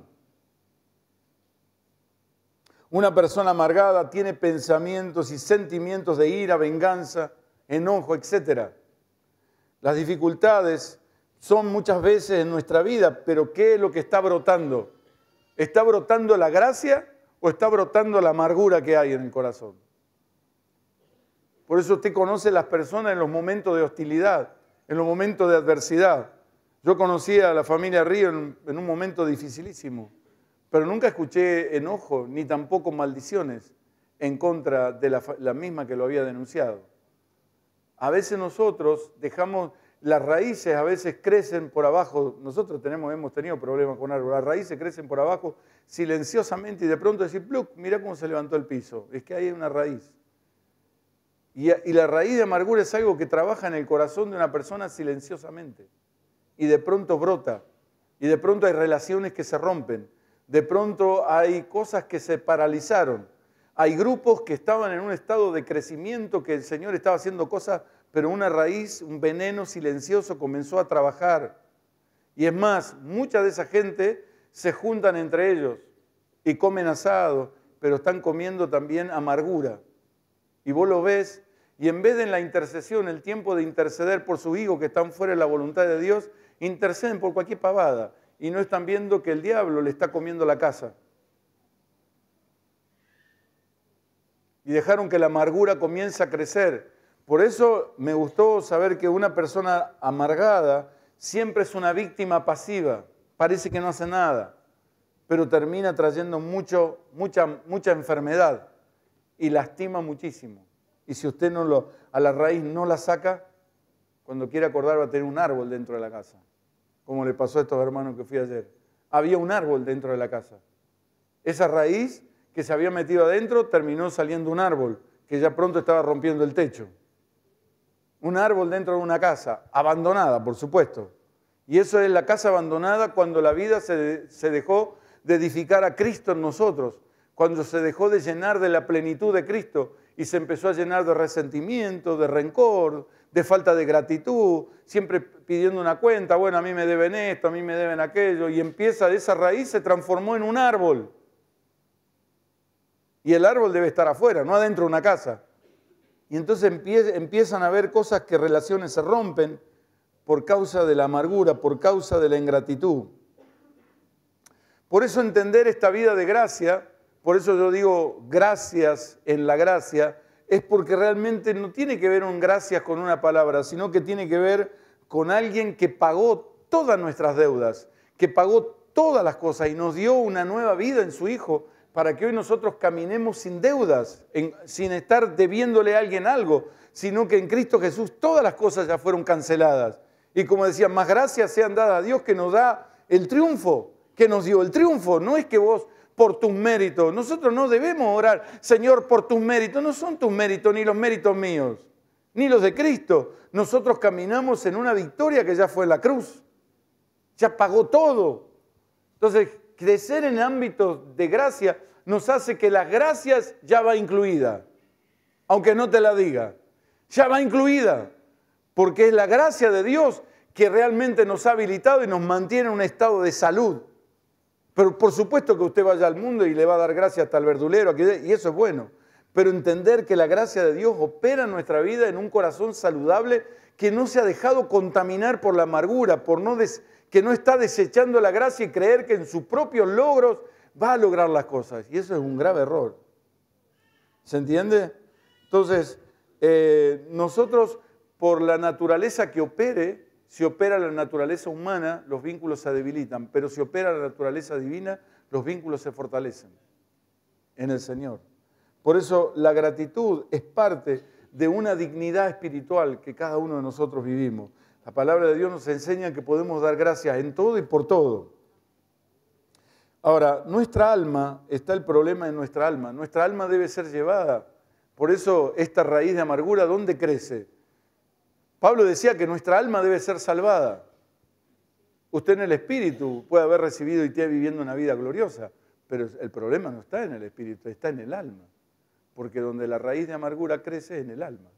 Una persona amargada tiene pensamientos y sentimientos de ira, venganza, enojo, etcétera. Las dificultades son muchas veces en nuestra vida, pero ¿qué es lo que está brotando? ¿Está brotando la gracia o está brotando la amargura que hay en el corazón? Por eso usted conoce a las personas en los momentos de hostilidad, en los momentos de adversidad. Yo conocí a la familia Río en, en un momento dificilísimo, pero nunca escuché enojo ni tampoco maldiciones en contra de la, la misma que lo había denunciado. A veces nosotros dejamos, las raíces a veces crecen por abajo, nosotros tenemos, hemos tenido problemas con árboles, las raíces crecen por abajo silenciosamente y de pronto decir, ¡pluc! Mira cómo se levantó el piso, es que ahí hay una raíz. Y, y la raíz de amargura es algo que trabaja en el corazón de una persona silenciosamente y de pronto brota, y de pronto hay relaciones que se rompen, de pronto hay cosas que se paralizaron. Hay grupos que estaban en un estado de crecimiento, que el Señor estaba haciendo cosas, pero una raíz, un veneno silencioso comenzó a trabajar. Y es más, mucha de esa gente se juntan entre ellos y comen asado, pero están comiendo también amargura. Y vos lo ves, y en vez de en la intercesión, el tiempo de interceder por sus hijos que están fuera de la voluntad de Dios, interceden por cualquier pavada y no están viendo que el diablo le está comiendo la casa. Y dejaron que la amargura comience a crecer. Por eso me gustó saber que una persona amargada siempre es una víctima pasiva. Parece que no hace nada, pero termina trayendo mucho, mucha, mucha enfermedad y lastima muchísimo. Y si usted no lo, a la raíz no la saca, cuando quiere acordar va a tener un árbol dentro de la casa. Como le pasó a estos hermanos que fui ayer. Había un árbol dentro de la casa. Esa raíz que se había metido adentro, terminó saliendo un árbol, que ya pronto estaba rompiendo el techo. Un árbol dentro de una casa, abandonada, por supuesto. Y eso es la casa abandonada cuando la vida se, se dejó de edificar a Cristo en nosotros, cuando se dejó de llenar de la plenitud de Cristo y se empezó a llenar de resentimiento, de rencor, de falta de gratitud, siempre pidiendo una cuenta, bueno, a mí me deben esto, a mí me deben aquello, y empieza, esa raíz se transformó en un árbol. Y el árbol debe estar afuera, no adentro de una casa. Y entonces empiezan a haber cosas que relaciones se rompen por causa de la amargura, por causa de la ingratitud. Por eso entender esta vida de gracia, por eso yo digo gracias en la gracia, es porque realmente no tiene que ver un gracias con una palabra, sino que tiene que ver con alguien que pagó todas nuestras deudas, que pagó todas las cosas y nos dio una nueva vida en su Hijo, para que hoy nosotros caminemos sin deudas, en, sin estar debiéndole a alguien algo, sino que en Cristo Jesús todas las cosas ya fueron canceladas. Y como decía, más gracias sean dadas a Dios que nos da el triunfo, que nos dio el triunfo. No es que vos por tus méritos, nosotros no debemos orar, Señor, por tus méritos, no son tus méritos ni los méritos míos, ni los de Cristo. Nosotros caminamos en una victoria que ya fue la cruz, ya pagó todo. Entonces, crecer en ámbitos de gracia nos hace que las gracias ya va incluida, aunque no te la diga, ya va incluida, porque es la gracia de Dios que realmente nos ha habilitado y nos mantiene en un estado de salud. Pero por supuesto que usted vaya al mundo y le va a dar gracias hasta al verdulero, y eso es bueno, pero entender que la gracia de Dios opera en nuestra vida en un corazón saludable que no se ha dejado contaminar por la amargura, por no des que no está desechando la gracia y creer que en sus propios logros va a lograr las cosas. Y eso es un grave error. ¿Se entiende? Entonces, eh, nosotros, por la naturaleza que opere, si opera la naturaleza humana, los vínculos se debilitan, pero si opera la naturaleza divina, los vínculos se fortalecen en el Señor. Por eso la gratitud es parte de una dignidad espiritual que cada uno de nosotros vivimos. La palabra de Dios nos enseña que podemos dar gracias en todo y por todo. Ahora, nuestra alma, está el problema en nuestra alma. Nuestra alma debe ser llevada. Por eso esta raíz de amargura, ¿dónde crece? Pablo decía que nuestra alma debe ser salvada. Usted en el espíritu puede haber recibido y esté viviendo una vida gloriosa, pero el problema no está en el espíritu, está en el alma. Porque donde la raíz de amargura crece es en el alma.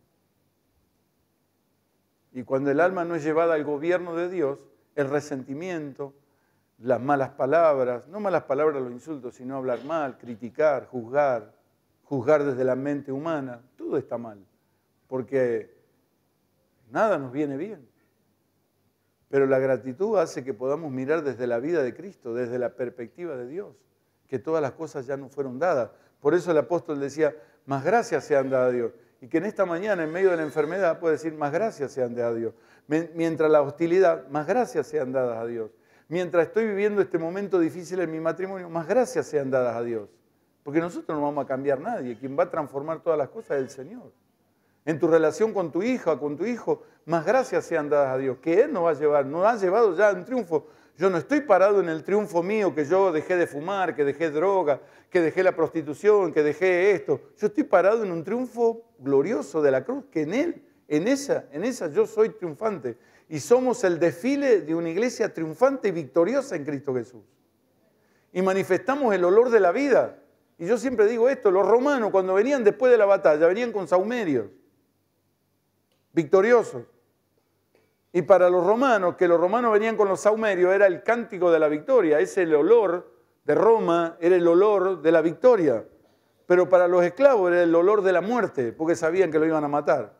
Y cuando el alma no es llevada al gobierno de Dios, el resentimiento, las malas palabras, no malas palabras los insultos, sino hablar mal, criticar, juzgar, juzgar desde la mente humana, todo está mal, porque nada nos viene bien. Pero la gratitud hace que podamos mirar desde la vida de Cristo, desde la perspectiva de Dios, que todas las cosas ya nos fueron dadas. Por eso el apóstol decía, más gracias sean dadas a Dios. Y que en esta mañana, en medio de la enfermedad, puede decir, más gracias sean dadas a Dios. Mientras la hostilidad, más gracias sean dadas a Dios. Mientras estoy viviendo este momento difícil en mi matrimonio, más gracias sean dadas a Dios. Porque nosotros no vamos a cambiar a nadie. Quien va a transformar todas las cosas es el Señor. En tu relación con tu hija, con tu hijo, más gracias sean dadas a Dios. Que Él nos va a llevar, nos ha llevado ya en triunfo. Yo no estoy parado en el triunfo mío, que yo dejé de fumar, que dejé droga, que dejé la prostitución, que dejé esto. Yo estoy parado en un triunfo glorioso de la cruz, que en Él, en esa, en esa yo soy triunfante. Y somos el desfile de una iglesia triunfante y victoriosa en Cristo Jesús. Y manifestamos el olor de la vida. Y yo siempre digo esto, los romanos cuando venían después de la batalla, venían con saumerios, victoriosos. Y para los romanos, que los romanos venían con los saumerios, era el cántico de la victoria. Ese el olor de Roma, era el olor de la victoria. Pero para los esclavos era el olor de la muerte, porque sabían que lo iban a matar.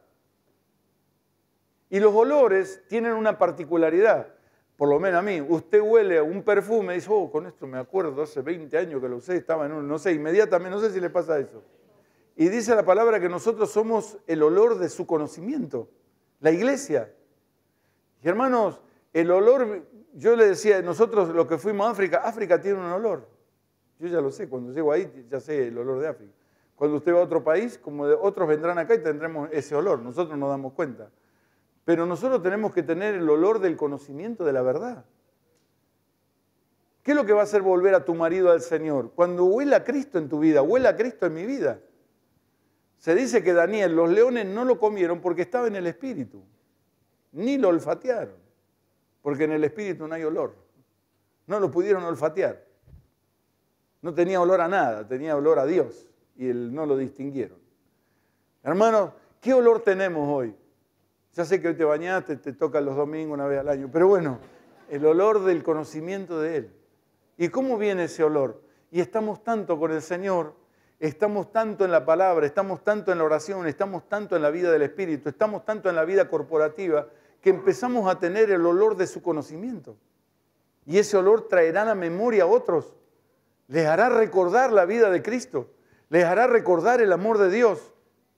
Y los olores tienen una particularidad, por lo menos a mí. Usted huele a un perfume y dice, oh, con esto me acuerdo, hace veinte años que lo usé, estaba en un, no sé, inmediatamente, no sé si le pasa eso. Y dice la palabra que nosotros somos el olor de su conocimiento, la iglesia. Y hermanos, el olor, yo le decía, nosotros los que fuimos a África, África tiene un olor. Yo ya lo sé, cuando llego ahí ya sé el olor de África. Cuando usted va a otro país, como de otros vendrán acá y tendremos ese olor, nosotros nos damos cuenta. Pero nosotros tenemos que tener el olor del conocimiento de la verdad. ¿Qué es lo que va a hacer volver a tu marido al Señor? Cuando huela a Cristo en tu vida, huela a Cristo en mi vida. Se dice que Daniel, los leones no lo comieron porque estaba en el espíritu, ni lo olfatearon, porque en el espíritu no hay olor. No lo pudieron olfatear. No tenía olor a nada, tenía olor a Dios y él no lo distinguieron. Hermanos, ¿qué olor tenemos hoy? Ya sé que hoy te bañaste, te toca los domingos una vez al año, pero bueno, el olor del conocimiento de Él. ¿Y cómo viene ese olor? Y estamos tanto con el Señor, estamos tanto en la palabra, estamos tanto en la oración, estamos tanto en la vida del Espíritu, estamos tanto en la vida corporativa, que empezamos a tener el olor de su conocimiento. Y ese olor traerá a la memoria a otros, les hará recordar la vida de Cristo, les hará recordar el amor de Dios.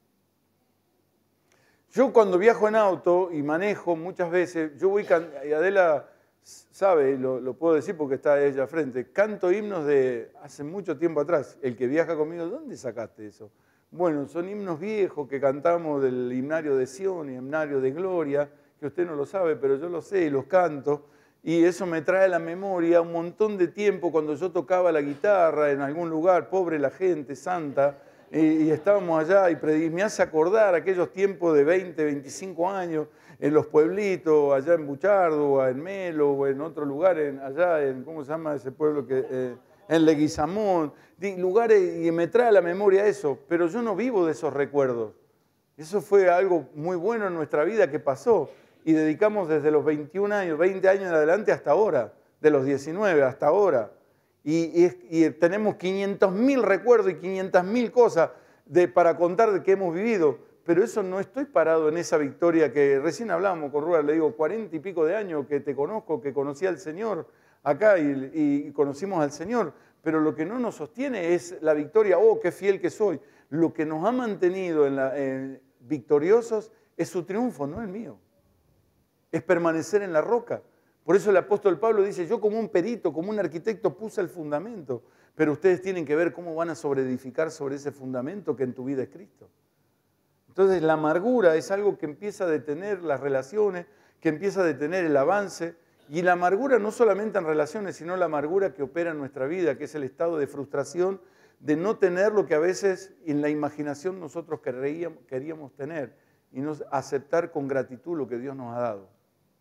Yo cuando viajo en auto y manejo muchas veces, yo voy, y Adela sabe, lo, lo puedo decir porque está ella frente, canto himnos de hace mucho tiempo atrás. El que viaja conmigo, ¿dónde sacaste eso? Bueno, son himnos viejos que cantamos del himnario de Sion y himnario de Gloria, que usted no lo sabe, pero yo lo sé y los canto. Y eso me trae a la memoria un montón de tiempo cuando yo tocaba la guitarra en algún lugar, pobre la gente santa, y estábamos allá y me hace acordar aquellos tiempos de veinte, veinticinco años en los pueblitos, allá en Buchardo, o en Melo, o en otro lugar, en, allá en, ¿cómo se llama ese pueblo? que eh, En Leguizamón, lugares, y me trae a la memoria eso, pero yo no vivo de esos recuerdos. Eso fue algo muy bueno en nuestra vida que pasó y dedicamos desde los veintiún años, veinte años en adelante hasta ahora, de los diecinueve hasta ahora. Y, y, y tenemos quinientos mil recuerdos y quinientas mil cosas de, para contar de que hemos vivido, pero eso no estoy parado en esa victoria que recién hablamos con Rúa, le digo, cuarenta y pico de años que te conozco, que conocí al Señor acá y, y conocimos al Señor, pero lo que no nos sostiene es la victoria, oh, qué fiel que soy. Lo que nos ha mantenido en la, en, victoriosos es su triunfo, no el mío. Es permanecer en la roca. Por eso el apóstol Pablo dice, yo como un perito, como un arquitecto puse el fundamento, pero ustedes tienen que ver cómo van a sobreedificar sobre ese fundamento que en tu vida es Cristo. Entonces la amargura es algo que empieza a detener las relaciones, que empieza a detener el avance, y la amargura no solamente en relaciones, sino la amargura que opera en nuestra vida, que es el estado de frustración, de no tener lo que a veces en la imaginación nosotros queríamos, queríamos tener, y no aceptar con gratitud lo que Dios nos ha dado.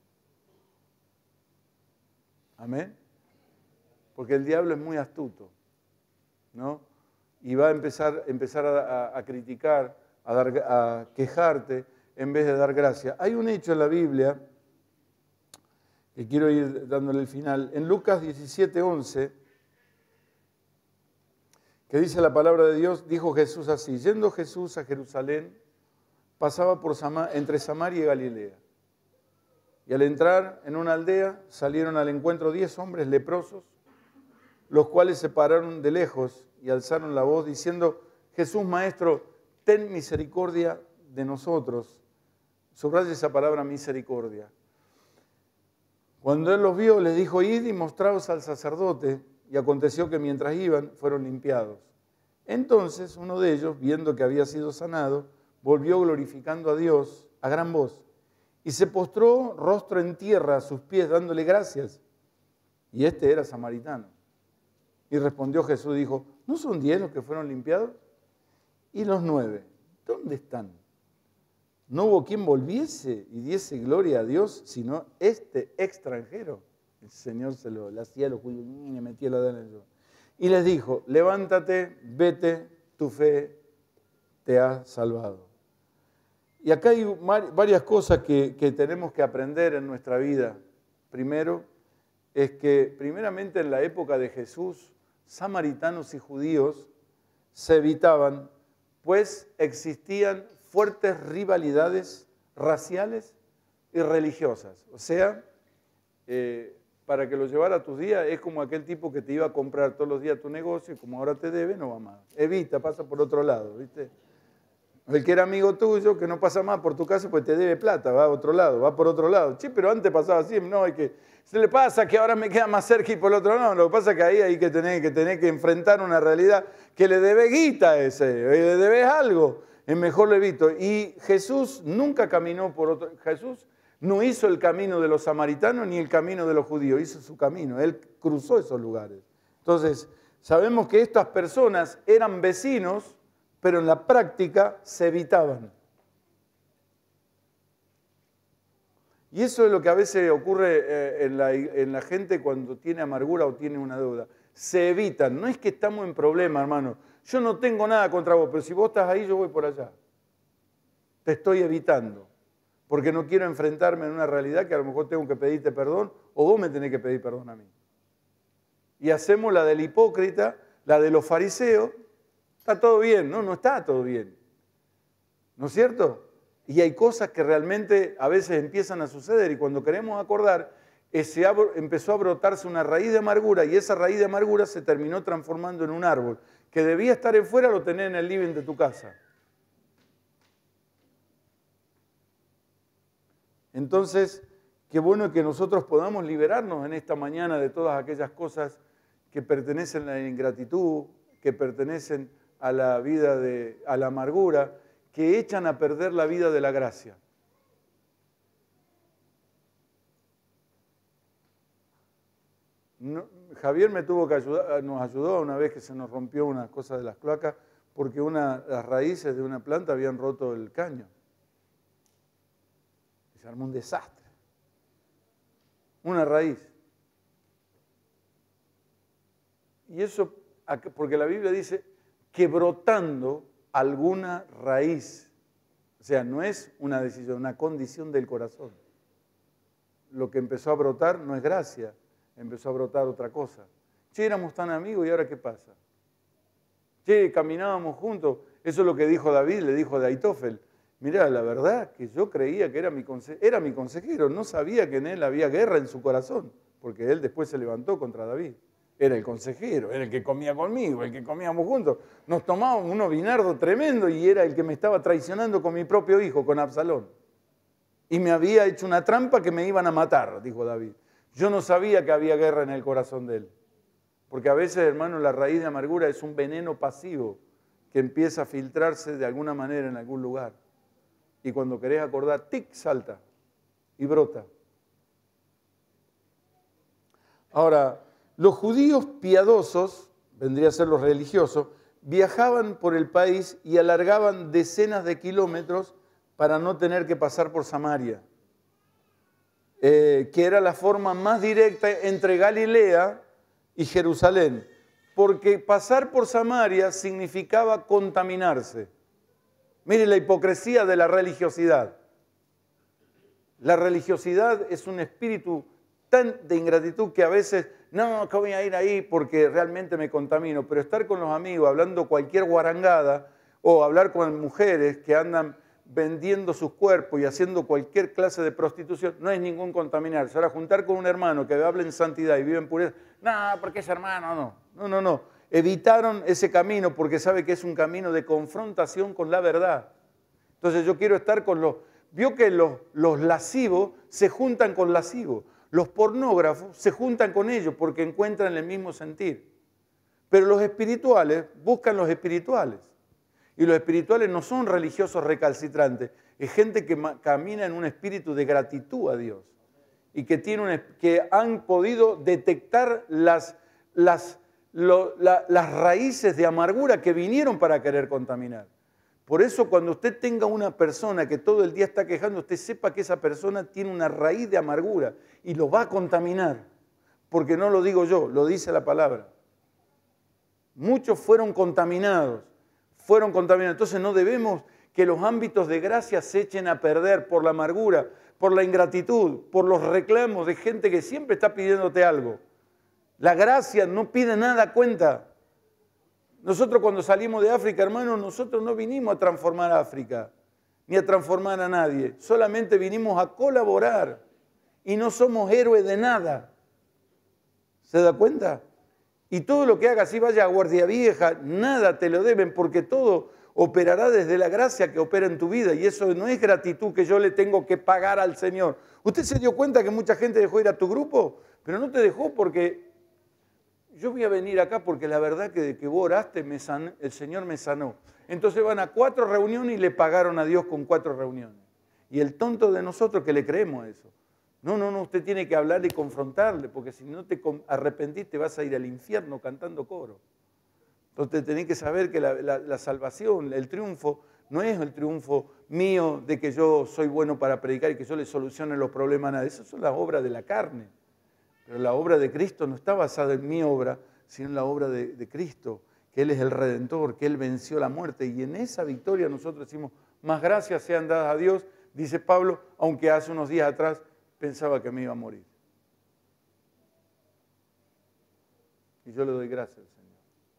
Amén. Porque el diablo es muy astuto, ¿no? Y va a empezar, empezar a, a, a criticar, a, dar, a quejarte en vez de dar gracia. Hay un hecho en la Biblia que quiero ir dándole el final. En Lucas diecisiete, once, que dice la palabra de Dios, dijo Jesús así, yendo Jesús a Jerusalén, pasaba por Sama, entre Samaria y Galilea. Y al entrar en una aldea salieron al encuentro diez hombres leprosos, los cuales se pararon de lejos y alzaron la voz diciendo: Jesús, Maestro, ten misericordia de nosotros. Subraya esa palabra, misericordia. Cuando él los vio, les dijo: id y mostraos al sacerdote. Y aconteció que mientras iban, fueron limpiados. Entonces uno de ellos, viendo que había sido sanado, volvió glorificando a Dios a gran voz, y se postró rostro en tierra a sus pies, dándole gracias. Y este era samaritano. Y respondió Jesús, dijo: ¿no son diez los que fueron limpiados? ¿Y los nueve? ¿Dónde están? No hubo quien volviese y diese gloria a Dios, sino este extranjero. El Señor se lo le hacía los judíos y le metía la dana en ellos. Y les dijo: levántate, vete, tu fe te ha salvado. Y acá hay varias cosas que, que tenemos que aprender en nuestra vida. Primero, es que primeramente en la época de Jesús, samaritanos y judíos se evitaban, pues existían fuertes rivalidades raciales y religiosas. O sea, eh, para que lo llevara a tus días, es como aquel tipo que te iba a comprar todos los días tu negocio y como ahora te debe, no va más. Evita, pasa por otro lado, ¿viste? El que era amigo tuyo, que no pasa más por tu casa, pues te debe plata, va a otro lado, va por otro lado. Sí, pero antes pasaba así, no, hay que, se le pasa que ahora me queda más cerca y por el otro lado. Lo que pasa es que ahí hay que tener que, tener que enfrentar una realidad que le debe guita a ese, le debes algo, es mejor lo evito. Y Jesús nunca caminó por otro, Jesús no hizo el camino de los samaritanos ni el camino de los judíos, hizo su camino, él cruzó esos lugares. Entonces, sabemos que estas personas eran vecinos, pero en la práctica se evitaban. Y eso es lo que a veces ocurre en la, en la gente cuando tiene amargura o tiene una deuda. Se evitan. No es que estamos en problema, hermano. Yo no tengo nada contra vos, pero si vos estás ahí, yo voy por allá. Te estoy evitando, porque no quiero enfrentarme en una realidad que a lo mejor tengo que pedirte perdón o vos me tenés que pedir perdón a mí. Y hacemos la del hipócrita, la de los fariseos. Está todo bien, no, no está todo bien. ¿No es cierto? Y hay cosas que realmente a veces empiezan a suceder y cuando queremos acordar, ese, empezó a brotarse una raíz de amargura y esa raíz de amargura se terminó transformando en un árbol que debía estar en fuera, lo tenés en el living de tu casa. Entonces, qué bueno que nosotros podamos liberarnos en esta mañana de todas aquellas cosas que pertenecen a la ingratitud, que pertenecen a la vida de, a la amargura, que echan a perder la vida de la gracia. No, Javier me tuvo que ayudar, nos ayudó una vez que se nos rompió una cosa de las cloacas, porque una, las raíces de una planta habían roto el caño. Se armó un desastre. Una raíz. Y eso, porque la Biblia dice que brotando alguna raíz, o sea, no es una decisión, una condición del corazón. Lo que empezó a brotar no es gracia, empezó a brotar otra cosa. Che, éramos tan amigos y ahora ¿qué pasa? Che, caminábamos juntos, eso es lo que dijo David, le dijo a Aitofel. Mirá, la verdad que yo creía que era mi, conse- era mi consejero, no sabía que en él había guerra en su corazón, porque él después se levantó contra David. Era el consejero, era el que comía conmigo, el que comíamos juntos. Nos tomábamos unos vinardos tremendo y era el que me estaba traicionando con mi propio hijo, con Absalón. Y me había hecho una trampa que me iban a matar, dijo David. Yo no sabía que había guerra en el corazón de él. Porque a veces, hermano, la raíz de amargura es un veneno pasivo que empieza a filtrarse de alguna manera en algún lugar. Y cuando querés acordar, tic, salta y brota. Ahora, los judíos piadosos, vendría a ser los religiosos, viajaban por el país y alargaban decenas de kilómetros para no tener que pasar por Samaria, eh, que era la forma más directa entre Galilea y Jerusalén, porque pasar por Samaria significaba contaminarse. Mire la hipocresía de la religiosidad. La religiosidad es un espíritu tan de ingratitud que a veces, no, que voy a ir ahí porque realmente me contamino, pero estar con los amigos hablando cualquier guarangada o hablar con mujeres que andan vendiendo sus cuerpos y haciendo cualquier clase de prostitución, no es ningún contaminarse. Ahora, juntar con un hermano que habla en santidad y vive en pureza, no, porque es hermano, no, no, no, no. Evitaron ese camino porque sabe que es un camino de confrontación con la verdad. Entonces yo quiero estar con los... Vio que los, los lascivos se juntan con lascivos, los pornógrafos se juntan con ellos porque encuentran el mismo sentir. Pero los espirituales buscan los espirituales. Y los espirituales no son religiosos recalcitrantes, es gente que camina en un espíritu de gratitud a Dios y que, tiene un, que han podido detectar las, las, lo, la, las raíces de amargura que vinieron para querer contaminar. Por eso cuando usted tenga una persona que todo el día está quejando, usted sepa que esa persona tiene una raíz de amargura y lo va a contaminar, porque no lo digo yo, lo dice la palabra. Muchos fueron contaminados. fueron contaminados. Entonces no debemos que los ámbitos de gracia se echen a perder por la amargura, por la ingratitud, por los reclamos de gente que siempre está pidiéndote algo. La gracia no pide nada a cuenta. Nosotros cuando salimos de África, hermanos, nosotros no vinimos a transformar a África, ni a transformar a nadie. Solamente vinimos a colaborar y no somos héroes de nada. ¿Se da cuenta? Y todo lo que hagas, si vaya a Guardia Vieja, nada te lo deben, porque todo operará desde la gracia que opera en tu vida. Y eso no es gratitud que yo le tengo que pagar al Señor. ¿Usted se dio cuenta que mucha gente dejó ir a tu grupo? Pero no te dejó porque yo voy a venir acá porque la verdad que de que vos oraste, me san, el Señor me sanó. Entonces van a cuatro reuniones y le pagaron a Dios con cuatro reuniones. Y el tonto de nosotros que le creemos a eso. No, no, no, usted tiene que hablarle y confrontarle, porque si no te arrepentís te vas a ir al infierno cantando coro. Entonces tenés que saber que la, la, la salvación, el triunfo, no es el triunfo mío de que yo soy bueno para predicar y que yo le solucione los problemas a nadie. Esas son las obras de la carne. Pero la obra de Cristo no está basada en mi obra, sino en la obra de, de Cristo, que Él es el Redentor, que Él venció la muerte. Y en esa victoria nosotros decimos, más gracias sean dadas a Dios, dice Pablo, aunque hace unos días atrás pensaba que me iba a morir. Y yo le doy gracias al Señor,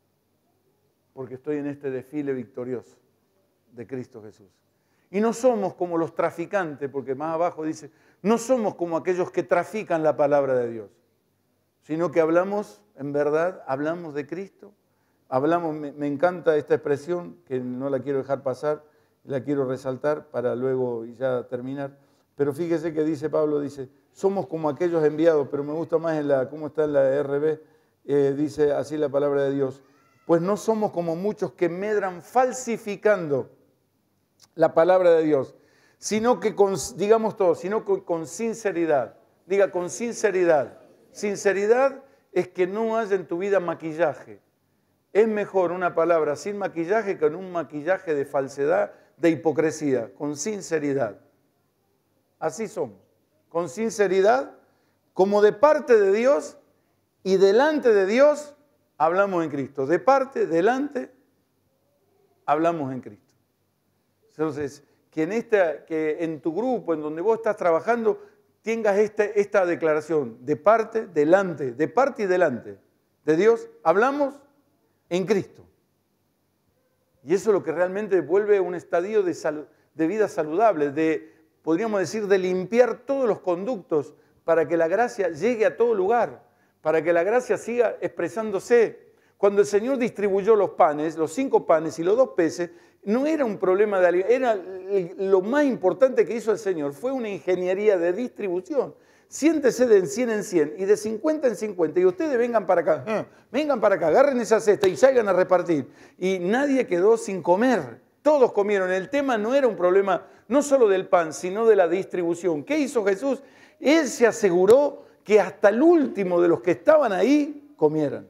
porque estoy en este desfile victorioso de Cristo Jesús. Y no somos como los traficantes, porque más abajo dice, no somos como aquellos que trafican la palabra de Dios, sino que hablamos, en verdad, hablamos de Cristo, hablamos, me, me encanta esta expresión, que no la quiero dejar pasar, la quiero resaltar para luego ya terminar. Pero fíjese que dice Pablo, dice, somos como aquellos enviados, pero me gusta más en la, cómo está en la R B, eh, dice así la palabra de Dios, pues no somos como muchos que medran falsificando la palabra de Dios, sino que con, digamos todo, sino con, con sinceridad, diga con sinceridad. Sinceridad es que no haya en tu vida maquillaje. Es mejor una palabra sin maquillaje que en un maquillaje de falsedad, de hipocresía, con sinceridad. Así somos, con sinceridad, como de parte de Dios y delante de Dios hablamos en Cristo. De parte, delante, hablamos en Cristo. Entonces, que en, esta, que en tu grupo, en donde vos estás trabajando, tengas esta, esta declaración, de parte, delante, de parte y delante de Dios, hablamos en Cristo. Y eso es lo que realmente vuelve un estadio de, sal, de vida saludable, de podríamos decir, de limpiar todos los conductos para que la gracia llegue a todo lugar, para que la gracia siga expresándose. Cuando el Señor distribuyó los panes, los cinco panes y los dos peces, no era un problema de alimentación, era lo más importante que hizo el Señor, fue una ingeniería de distribución. Siéntese de cien en cien y de cincuenta en cincuenta y ustedes vengan para acá, eh, vengan para acá, agarren esa cesta y salgan a repartir. Y nadie quedó sin comer. Todos comieron. El tema no era un problema no solo del pan, sino de la distribución. ¿Qué hizo Jesús? Él se aseguró que hasta el último de los que estaban ahí comieran.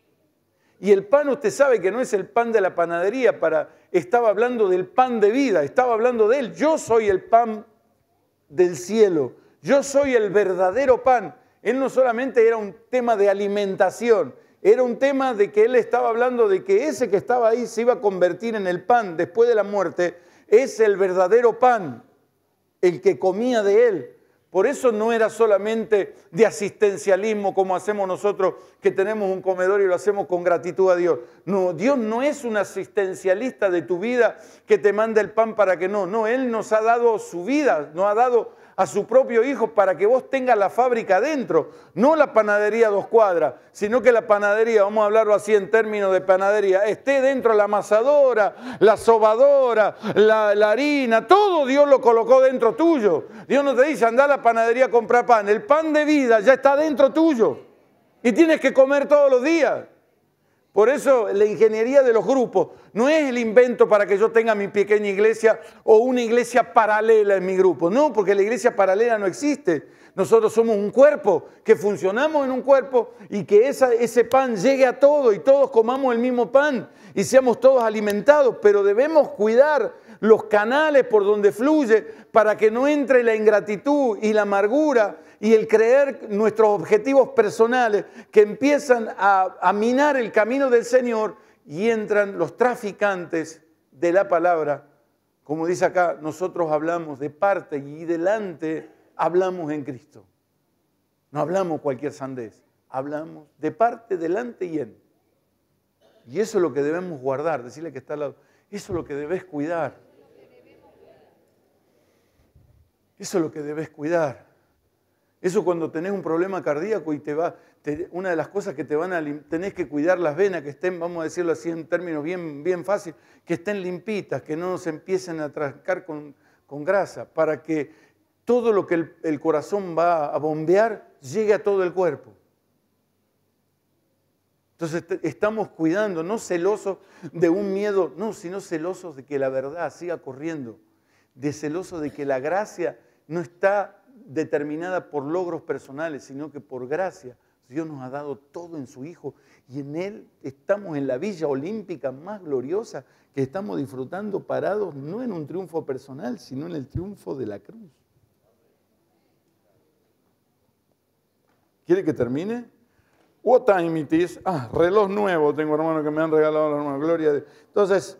Y el pan, usted sabe que no es el pan de la panadería, para, estaba hablando del pan de vida, estaba hablando de él. Yo soy el pan del cielo, yo soy el verdadero pan. Él no solamente era un tema de alimentación, era un tema de que él estaba hablando de que ese que estaba ahí se iba a convertir en el pan después de la muerte. Es el verdadero pan, el que comía de él. Por eso no era solamente de asistencialismo como hacemos nosotros, que tenemos un comedor y lo hacemos con gratitud a Dios. No, Dios no es un asistencialista de tu vida que te manda el pan para que no. No, Él nos ha dado su vida, nos ha dado a su propio Hijo para que vos tengas la fábrica adentro, no la panadería a dos cuadras, sino que la panadería, vamos a hablarlo así en términos de panadería, esté dentro la amasadora, la sobadora, la, la harina, todo Dios lo colocó dentro tuyo. Dios no te dice, anda a la panadería a comprar pan, el pan de vida ya está dentro tuyo y tienes que comer todos los días. Por eso la ingeniería de los grupos no es el invento para que yo tenga mi pequeña iglesia o una iglesia paralela en mi grupo. No, porque la iglesia paralela no existe. Nosotros somos un cuerpo, que funcionamos en un cuerpo y que esa, ese pan llegue a todos y todos comamos el mismo pan y seamos todos alimentados. Pero debemos cuidar los canales por donde fluye para que no entre la ingratitud y la amargura y el creer nuestros objetivos personales que empiezan a, a minar el camino del Señor y entran los traficantes de la palabra. Como dice acá, nosotros hablamos de parte y delante hablamos en Cristo. No hablamos cualquier sandez, hablamos de parte, delante y en. Y eso es lo que debemos guardar, decirle que está al lado, eso es lo que debes cuidar. Eso es lo que debes cuidar. Eso cuando tenés un problema cardíaco y te va, te, una de las cosas que te van a, tenés que cuidar las venas, que estén, vamos a decirlo así en términos bien, bien fáciles, que estén limpitas, que no se empiecen a trancar con, con grasa, para que todo lo que el, el corazón va a bombear llegue a todo el cuerpo. Entonces estamos cuidando, no celosos de un miedo, no, sino celosos de que la verdad siga corriendo, de celosos de que la gracia no está determinada por logros personales, sino que por gracia. Dios nos ha dado todo en su Hijo y en Él estamos en la villa olímpica más gloriosa que estamos disfrutando parados no en un triunfo personal, sino en el triunfo de la cruz. ¿Quiere que termine? What time it is? Ah, reloj nuevo tengo, hermano, que me han regalado, hermano. Gloria a Dios. Entonces,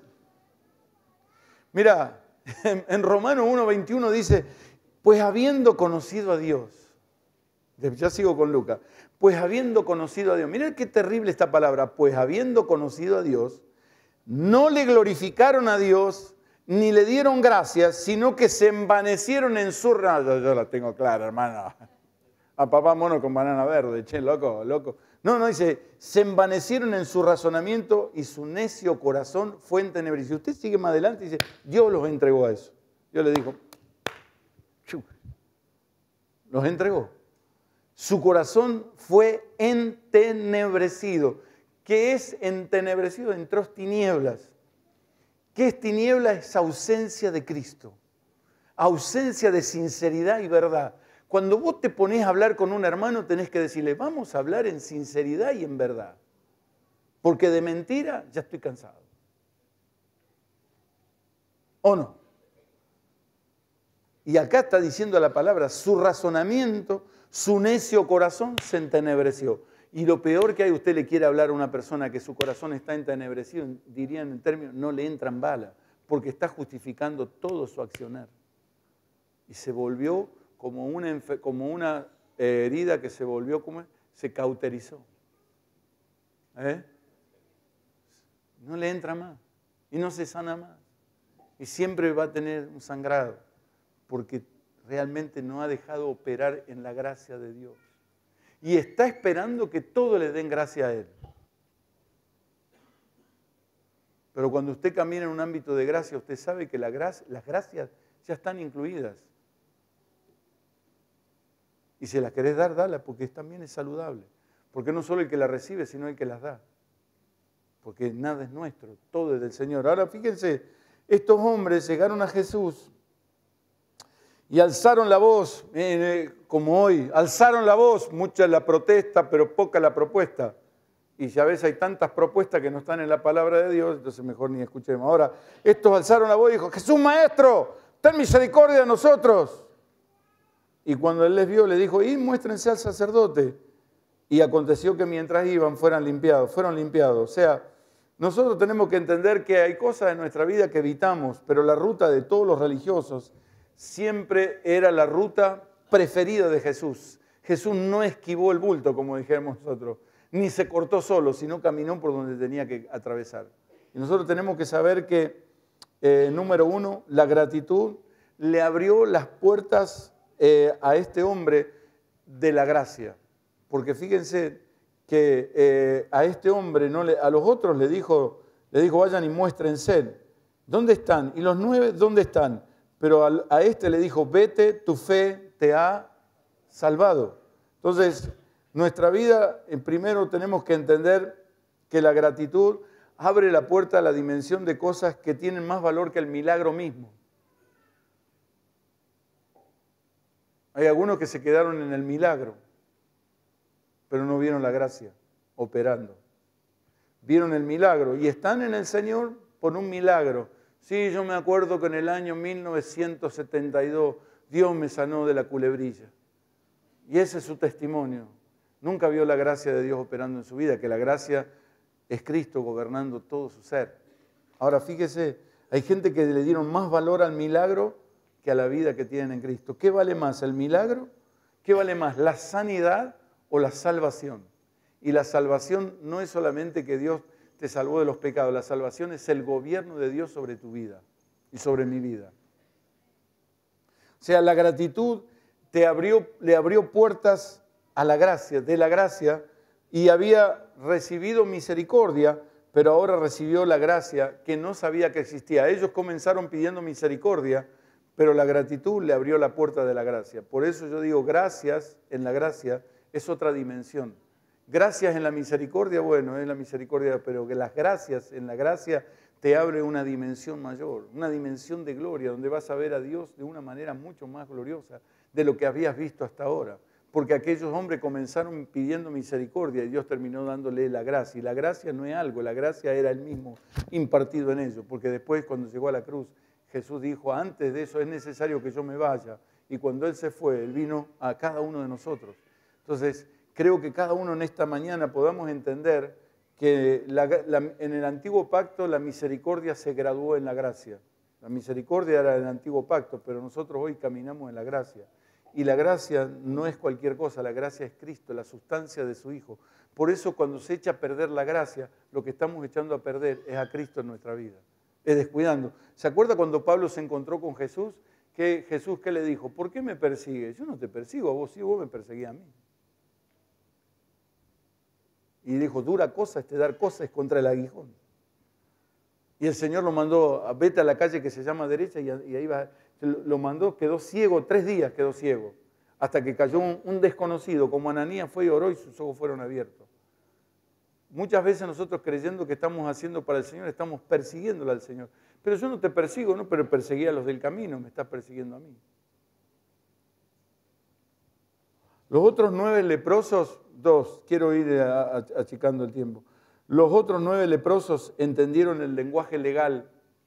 mira, en, en Romanos uno veintiuno dice, pues habiendo conocido a Dios, ya sigo con Lucas, pues habiendo conocido a Dios, mirá qué terrible esta palabra, pues habiendo conocido a Dios, no le glorificaron a Dios, ni le dieron gracias, sino que se envanecieron en su... Yo, yo la tengo clara, hermano. A papá mono con banana verde, che, loco, loco. No, no, dice, se envanecieron en su razonamiento y su necio corazón fue entenebrecido. Usted sigue más adelante y dice, Dios los entregó a eso. Dios le dijo, chu, los entregó. Su corazón fue entenebrecido. ¿Qué es entenebrecido? Entró tinieblas. ¿Qué es tiniebla? Es ausencia de Cristo. Ausencia de sinceridad y verdad. Cuando vos te ponés a hablar con un hermano, tenés que decirle, vamos a hablar en sinceridad y en verdad. Porque de mentira ya estoy cansado. ¿O no? Y acá está diciendo la palabra, su razonamiento, su necio corazón se entenebreció. Y lo peor que hay, usted le quiere hablar a una persona que su corazón está entenebrecido, dirían en términos, no le entran balas, porque está justificando todo su accionar. Y se volvió como una, como una herida que se volvió, como se cauterizó. ¿Eh? No le entra más y no se sana más. Y siempre va a tener un sangrado, porque realmente no ha dejado operar en la gracia de Dios. Y está esperando que todo le den gracia a Él. Pero cuando usted camina en un ámbito de gracia, usted sabe que la gracia, las gracias ya están incluidas. Y si las querés dar, dala, porque también es saludable. Porque no solo el que la recibe, sino el que las da. Porque nada es nuestro, todo es del Señor. Ahora fíjense, estos hombres llegaron a Jesús y alzaron la voz, eh, como hoy, alzaron la voz, mucha la protesta, pero poca la propuesta. Y ya ves, hay tantas propuestas que no están en la palabra de Dios, entonces mejor ni escuchemos. Ahora, estos alzaron la voz y dijo, Jesús Maestro, ten misericordia de nosotros. Y cuando él les vio, le dijo, y muéstrense al sacerdote. Y aconteció que mientras iban, fueran limpiados, fueron limpiados. O sea, nosotros tenemos que entender que hay cosas en nuestra vida que evitamos, pero la ruta de todos los religiosos siempre era la ruta preferida de Jesús. Jesús no esquivó el bulto, como dijéramos nosotros, ni se cortó solo, sino caminó por donde tenía que atravesar. Y nosotros tenemos que saber que, eh, número uno, la gratitud le abrió las puertas eh, a este hombre de la gracia. Porque fíjense que eh, a este hombre, no le, a los otros le dijo, le dijo, vayan y muéstrense. ¿Dónde están? Y los nueve, ¿dónde están? Pero a, a este le dijo, vete, tu fe te ha salvado. Entonces, nuestra vida, en primero tenemos que entender que la gratitud abre la puerta a la dimensión de cosas que tienen más valor que el milagro mismo. Hay algunos que se quedaron en el milagro, pero no vieron la gracia operando. Vieron el milagro y están en el Señor por un milagro. Sí, yo me acuerdo que en el año mil novecientos setenta y dos Dios me sanó de la culebrilla. Y ese es su testimonio. Nunca vio la gracia de Dios operando en su vida, que la gracia es Cristo gobernando todo su ser. Ahora fíjese, hay gente que le dieron más valor al milagro que a la vida que tienen en Cristo. ¿Qué vale más, el milagro? ¿Qué vale más, la sanidad o la salvación? Y la salvación no es solamente que Dios te salvó de los pecados, la salvación es el gobierno de Dios sobre tu vida y sobre mi vida. O sea, la gratitud te abrió, le abrió puertas a la gracia, de la gracia, y había recibido misericordia, pero ahora recibió la gracia que no sabía que existía. Ellos comenzaron pidiendo misericordia, pero la gratitud le abrió la puerta de la gracia. Por eso yo digo, gracias en la gracia es otra dimensión. Gracias en la misericordia, bueno, es la misericordia, pero que las gracias en la gracia te abre una dimensión mayor, una dimensión de gloria, donde vas a ver a Dios de una manera mucho más gloriosa de lo que habías visto hasta ahora. Porque aquellos hombres comenzaron pidiendo misericordia y Dios terminó dándole la gracia. Y la gracia no es algo, la gracia era el mismo impartido en ellos. Porque después, cuando llegó a la cruz, Jesús dijo, antes de eso es necesario que yo me vaya. Y cuando Él se fue, Él vino a cada uno de nosotros. Entonces, creo que cada uno en esta mañana podamos entender que la, la, en el antiguo pacto la misericordia se graduó en la gracia. La misericordia era del antiguo pacto, pero nosotros hoy caminamos en la gracia. Y la gracia no es cualquier cosa, la gracia es Cristo, la sustancia de su Hijo. Por eso cuando se echa a perder la gracia, lo que estamos echando a perder es a Cristo en nuestra vida. Es descuidando. ¿Se acuerda cuando Pablo se encontró con Jesús? Que Jesús, ¿qué le dijo? ¿Por qué me persigues? Yo no te persigo a vos, sí, vos me perseguís a mí. Y dijo, dura cosa este dar cosas contra el aguijón. Y el Señor lo mandó, a, vete a la calle que se llama derecha y, y ahí va. Lo mandó, quedó ciego, tres días quedó ciego, hasta que cayó un, un desconocido, como Ananías fue y oró y sus ojos fueron abiertos. Muchas veces nosotros creyendo que estamos haciendo para el Señor, estamos persiguiéndolo al Señor. Pero yo no te persigo, no, pero perseguí a los del camino, me estás persiguiendo a mí. Los otros nueve leprosos, dos, quiero ir a, a, achicando el tiempo. Los otros nueve leprosos entendieron el lenguaje legal.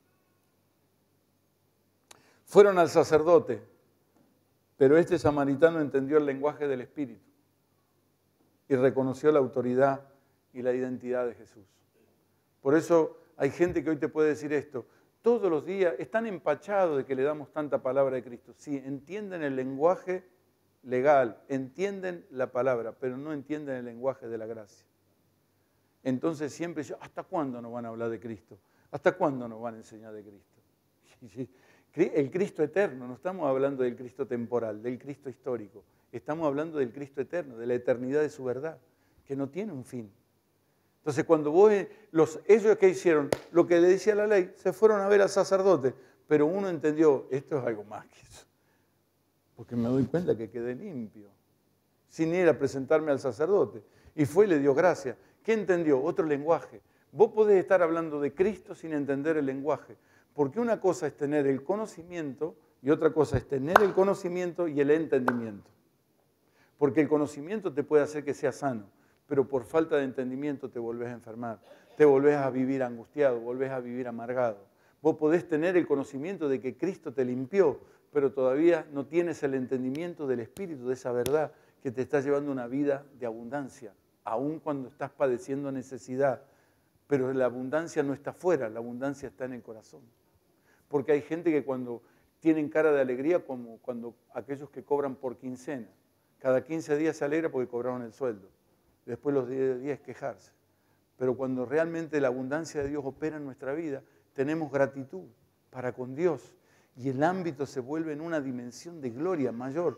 Fueron al sacerdote, pero este samaritano entendió el lenguaje del Espíritu y reconoció la autoridad y la identidad de Jesús. Por eso hay gente que hoy te puede decir esto, todos los días están empachados de que le damos tanta palabra de Cristo. Sí, entienden el lenguaje legal, entienden la palabra, pero no entienden el lenguaje de la gracia. Entonces siempre dicen, ¿hasta cuándo nos van a hablar de Cristo? ¿Hasta cuándo nos van a enseñar de Cristo? El Cristo eterno, no estamos hablando del Cristo temporal, del Cristo histórico. Estamos hablando del Cristo eterno, de la eternidad de su verdad, que no tiene un fin. Entonces cuando vos, los, ellos que hicieron, lo que le decía la ley, se fueron a ver al sacerdote, pero uno entendió, esto es algo más que eso. Porque me doy cuenta que quedé limpio, sin ir a presentarme al sacerdote. Y fue y le dio gracia. ¿Qué entendió? Otro lenguaje. Vos podés estar hablando de Cristo sin entender el lenguaje. Porque una cosa es tener el conocimiento y otra cosa es tener el conocimiento y el entendimiento. Porque el conocimiento te puede hacer que seas sano, pero por falta de entendimiento te volvés a enfermar, te volvés a vivir angustiado, volvés a vivir amargado. Vos podés tener el conocimiento de que Cristo te limpió, pero todavía no tienes el entendimiento del Espíritu, de esa verdad que te está llevando una vida de abundancia, aun cuando estás padeciendo necesidad. Pero la abundancia no está afuera, la abundancia está en el corazón. Porque hay gente que cuando tienen cara de alegría como cuando aquellos que cobran por quincena. Cada quince días se alegra porque cobraron el sueldo. Después los diez días quejarse. Pero cuando realmente la abundancia de Dios opera en nuestra vida, tenemos gratitud para con Dios y el ámbito se vuelve en una dimensión de gloria mayor.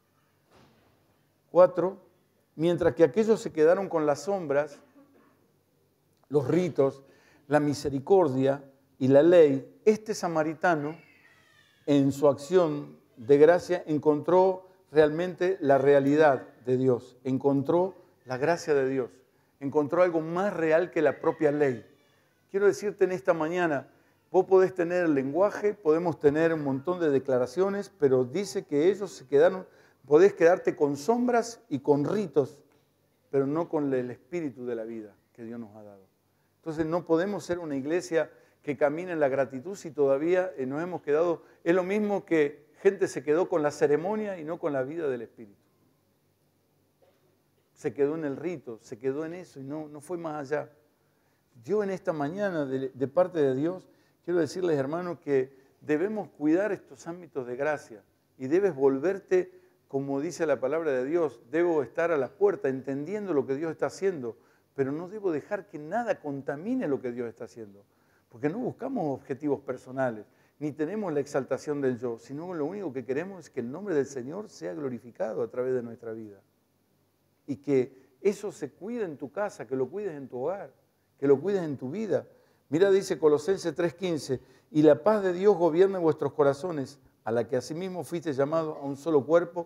Cuatro, mientras que aquellos se quedaron con las sombras, los ritos, la misericordia y la ley, este samaritano, en su acción de gracia, encontró realmente la realidad de Dios, encontró la gracia de Dios, encontró algo más real que la propia ley. Quiero decirte en esta mañana, vos podés tener el lenguaje, podemos tener un montón de declaraciones, pero dice que ellos se quedaron, podés quedarte con sombras y con ritos, pero no con el espíritu de la vida que Dios nos ha dado. Entonces no podemos ser una iglesia que camina en la gratitud si todavía nos hemos quedado, es lo mismo que gente se quedó con la ceremonia y no con la vida del espíritu. Se quedó en el rito, se quedó en eso y no, no fue más allá. Yo en esta mañana, de, de parte de Dios, quiero decirles, hermanos, que debemos cuidar estos ámbitos de gracia y debes volverte, como dice la palabra de Dios, debo estar a la puerta entendiendo lo que Dios está haciendo, pero no debo dejar que nada contamine lo que Dios está haciendo, porque no buscamos objetivos personales, ni tenemos la exaltación del yo, sino lo único que queremos es que el nombre del Señor sea glorificado a través de nuestra vida. Y que eso se cuide en tu casa, que lo cuides en tu hogar, que lo cuides en tu vida. Mira, dice Colosenses tres quince, y la paz de Dios gobierne vuestros corazones, a la que asimismo fuiste llamados a un solo cuerpo,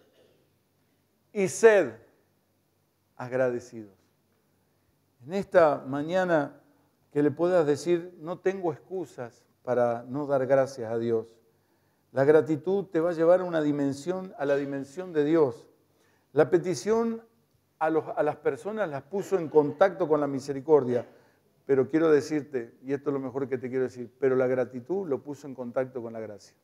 y sed agradecidos. En esta mañana que le puedas decir, no tengo excusas para no dar gracias a Dios. La gratitud te va a llevar a una dimensión, a la dimensión de Dios. La petición a, los, a las personas las puso en contacto con la misericordia, pero quiero decirte, y esto es lo mejor que te quiero decir, pero la gratitud lo puso en contacto con la gracia.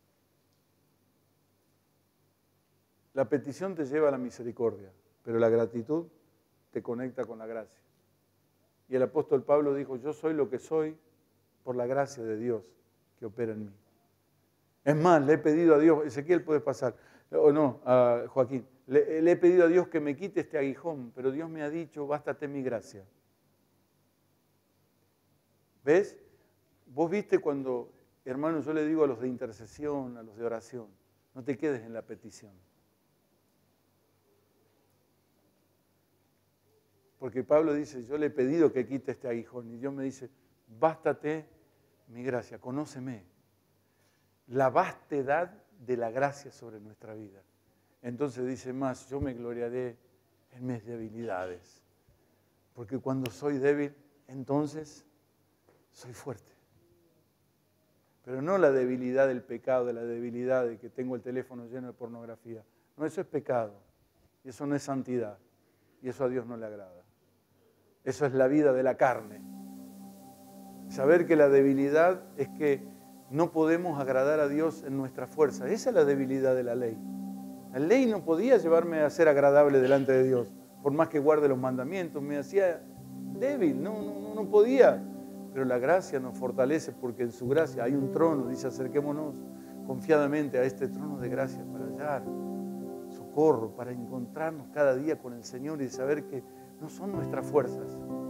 La petición te lleva a la misericordia, pero la gratitud te conecta con la gracia. Y el apóstol Pablo dijo, yo soy lo que soy por la gracia de Dios que opera en mí. Es más, le he pedido a Dios, Ezequiel puede pasar, o no, a Joaquín, le, le he pedido a Dios que me quite este aguijón, pero Dios me ha dicho, bástate mi gracia. ¿Ves? Vos viste cuando, hermano, yo le digo a los de intercesión, a los de oración, no te quedes en la petición. Porque Pablo dice, yo le he pedido que quite este aguijón, y Dios me dice, bástate mi gracia, conóceme. La vastedad de la gracia sobre nuestra vida. Entonces dice más, yo me gloriaré en mis debilidades. Porque cuando soy débil, entonces soy fuerte. Pero no la debilidad del pecado, de la debilidad de que tengo el teléfono lleno de pornografía. No, eso es pecado. Y eso no es santidad. Y eso a Dios no le agrada. Eso es la vida de la carne. Saber que la debilidad es que no podemos agradar a Dios en nuestra fuerza. Esa es la debilidad de la ley. La ley no podía llevarme a ser agradable delante de Dios. Por más que guarde los mandamientos, me hacía débil, no, no, no podía. Pero la gracia nos fortalece porque en su gracia hay un trono. Dice, acerquémonos confiadamente a este trono de gracia para hallar socorro, para encontrarnos cada día con el Señor y saber que no son nuestras fuerzas,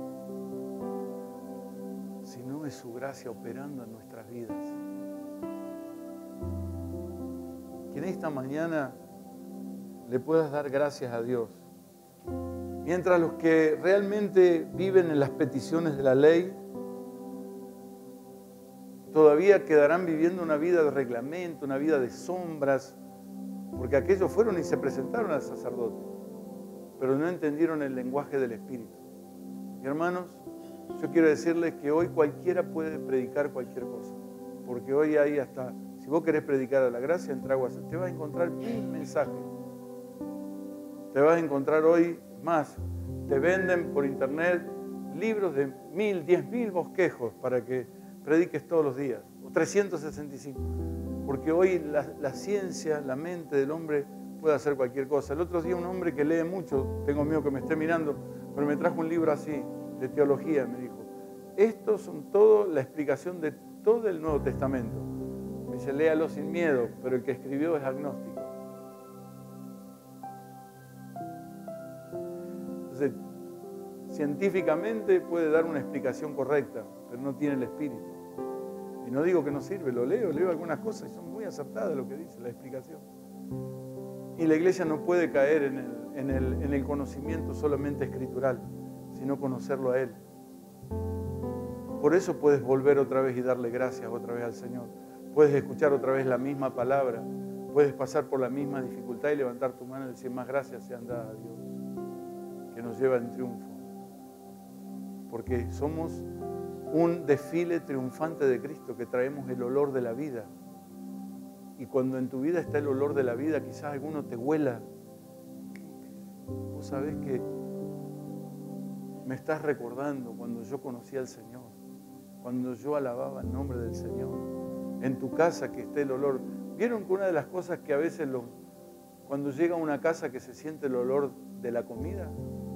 sino es su gracia operando en nuestras vidas. Que en esta mañana le puedas dar gracias a Dios. Mientras los que realmente viven en las peticiones de la ley todavía quedarán viviendo una vida de reglamento, una vida de sombras, porque aquellos fueron y se presentaron al sacerdote, pero no entendieron el lenguaje del Espíritu. Y hermanos, yo quiero decirles que hoy cualquiera puede predicar cualquier cosa, porque hoy hay hasta, si vos querés predicar a la gracia, entra a WhatsApp, te vas a encontrar mil mensajes. Te vas a encontrar hoy más, te venden por internet libros de mil, diez mil bosquejos para que prediques todos los días, o trescientos sesenta y cinco, porque hoy la, la ciencia, la mente del hombre puede hacer cualquier cosa. El otro día un hombre que lee mucho, tengo miedo que me esté mirando, pero me trajo un libro así, de teología, me dijo, estos son todo la explicación de todo el Nuevo Testamento. Me dice, léalo sin miedo, pero el que escribió es agnóstico. Entonces, científicamente puede dar una explicación correcta, pero no tiene el espíritu. Y no digo que no sirve, lo leo, leo algunas cosas y son muy acertadas lo que dice la explicación. Y la iglesia no puede caer en el, en el, en el conocimiento solamente escritural, sino conocerlo a Él. Por eso puedes volver otra vez y darle gracias otra vez al Señor. Puedes escuchar otra vez la misma palabra, puedes pasar por la misma dificultad y levantar tu mano y decir, más gracias sean dadas a Dios, que nos lleva en triunfo. Porque somos un desfile triunfante de Cristo, que traemos el olor de la vida. Y cuando en tu vida está el olor de la vida, quizás alguno te huela. Vos sabés que me estás recordando cuando yo conocí al Señor, cuando yo alababa el nombre del Señor. En tu casa que esté el olor. ¿Vieron que una de las cosas que a veces lo, cuando llega a una casa que se siente el olor de la comida?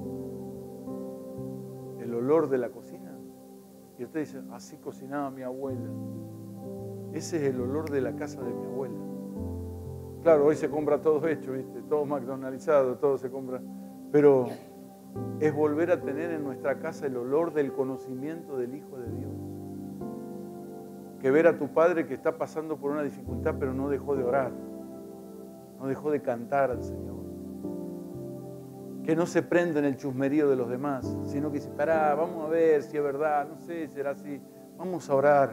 El olor de la cocina. Y usted dice, así cocinaba mi abuela. Ese es el olor de la casa de mi abuela. Claro, hoy se compra todo hecho, ¿viste? Todo McDonaldizado, todo se compra. Pero es volver a tener en nuestra casa el olor del conocimiento del Hijo de Dios. Que ver a tu padre que está pasando por una dificultad, pero no dejó de orar. No dejó de cantar al Señor. Que no se prende en el chusmerío de los demás, sino que dice, pará, vamos a ver si es verdad, no sé, será así. Vamos a orar.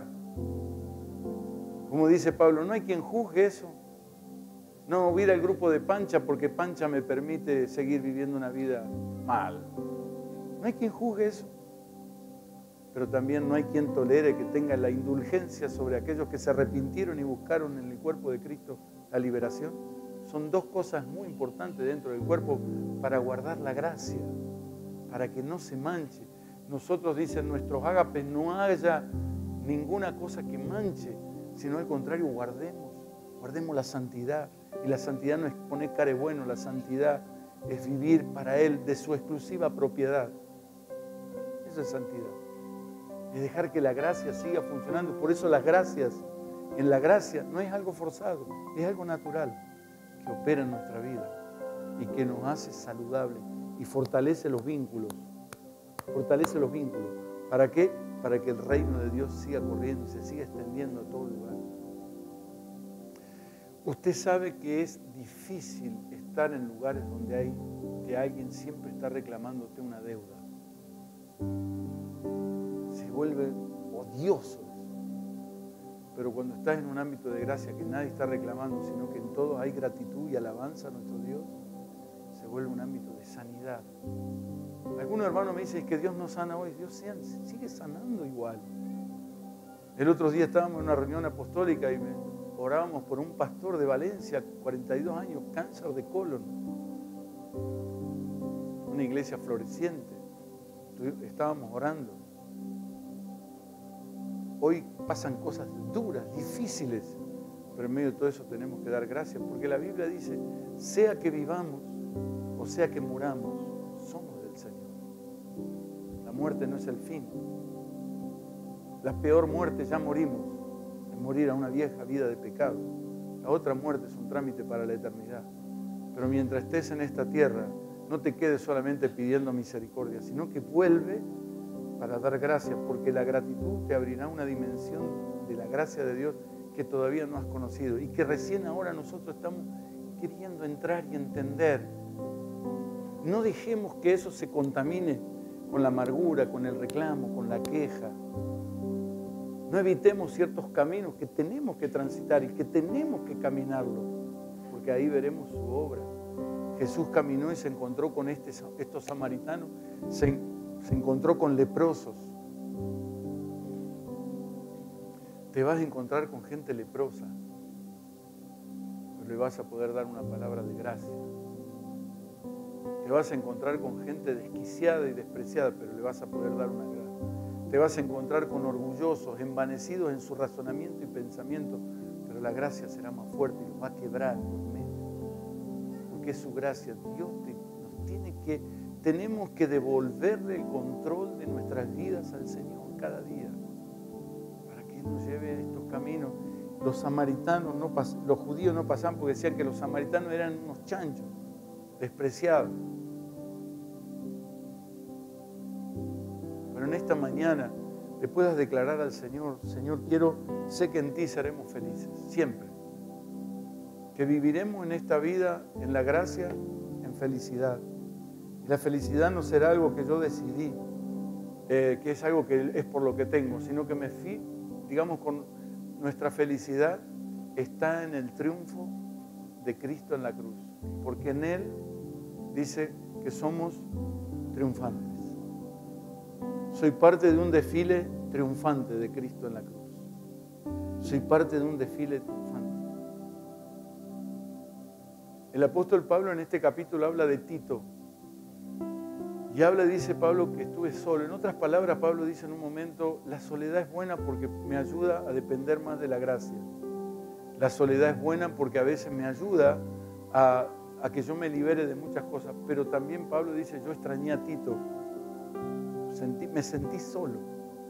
Como dice Pablo, no hay quien juzgue eso. No voy a ir al grupo de Pancha porque Pancha me permite seguir viviendo una vida mal. No hay quien juzgue eso. Pero también no hay quien tolere que tenga la indulgencia sobre aquellos que se arrepintieron y buscaron en el cuerpo de Cristo la liberación. Son dos cosas muy importantes dentro del cuerpo para guardar la gracia, para que no se manche. Nosotros, dicen nuestros ágapes, no haya ninguna cosa que manche, sino al contrario, guardemos, guardemos la santidad. Y la santidad no es poner care bueno, la santidad es vivir para Él de su exclusiva propiedad. Eso es santidad. Es dejar que la gracia siga funcionando. Por eso las gracias, en la gracia no es algo forzado, es algo natural que opera en nuestra vida y que nos hace saludables y fortalece los vínculos. Fortalece los vínculos. ¿Para qué? Para que el reino de Dios siga corriendo y se siga extendiendo a todo lugar. Usted sabe que es difícil estar en lugares donde hay que alguien siempre está reclamándote una deuda. Se vuelve odioso eso. Pero cuando estás en un ámbito de gracia que nadie está reclamando, sino que en todo hay gratitud y alabanza a nuestro Dios, se vuelve un ámbito de sanidad. Algunos hermanos me dicen, es que Dios no sana hoy. Dios sigue sanando igual. El otro día estábamos en una reunión apostólica y me orábamos por un pastor de Valencia, cuarenta y dos años, cáncer de colon. Una iglesia floreciente. Estábamos orando. Hoy pasan cosas duras, difíciles, pero en medio de todo eso tenemos que dar gracias, porque la Biblia dice, sea que vivamos o sea que muramos, somos del Señor. La muerte no es el fin. La peor muerte ya morimos, es morir a una vieja vida de pecado. La otra muerte es un trámite para la eternidad. Pero mientras estés en esta tierra, no te quedes solamente pidiendo misericordia, sino que vuelve para dar gracias, porque la gratitud te abrirá una dimensión de la gracia de Dios que todavía no has conocido y que recién ahora nosotros estamos queriendo entrar y entender. No dejemos que eso se contamine con la amargura, con el reclamo, con la queja. No evitemos ciertos caminos que tenemos que transitar y que tenemos que caminarlo, porque ahí veremos su obra. Jesús caminó y se encontró con este, estos samaritanos, se, se encontró con leprosos. Te vas a encontrar con gente leprosa, pero le vas a poder dar una palabra de gracia. Te vas a encontrar con gente desquiciada y despreciada, pero le vas a poder dar una gracia. Te vas a encontrar con orgullosos, envanecidos en su razonamiento y pensamiento, pero la gracia será más fuerte y los va a quebrar por medio. Porque es su gracia. Dios te, nos tiene que, tenemos que devolverle el control de nuestras vidas al Señor cada día, para que Él nos lleve a estos caminos los samaritanos, no pas- los judíos no pasaban porque decían que los samaritanos eran unos chanchos, despreciados. Pero en esta mañana le puedas declarar al Señor, Señor, quiero, sé que en ti seremos felices, siempre. Que viviremos en esta vida, en la gracia, en felicidad. Y la felicidad no será algo que yo decidí, eh, que es algo que es por lo que tengo, sino que me fui, digamos, con nuestra felicidad está en el triunfo de Cristo en la cruz. Porque en Él dice que somos triunfantes. Soy parte de un desfile triunfante de Cristo en la cruz. Soy parte de un desfile triunfante. El apóstol Pablo en este capítulo habla de Tito. Y habla, dice Pablo, que estuve solo. En otras palabras, Pablo dice en un momento, la soledad es buena porque me ayuda a depender más de la gracia. La soledad es buena porque a veces me ayuda a, a que yo me libere de muchas cosas. Pero también Pablo dice, yo extrañé a Tito. Sentí, me sentí solo.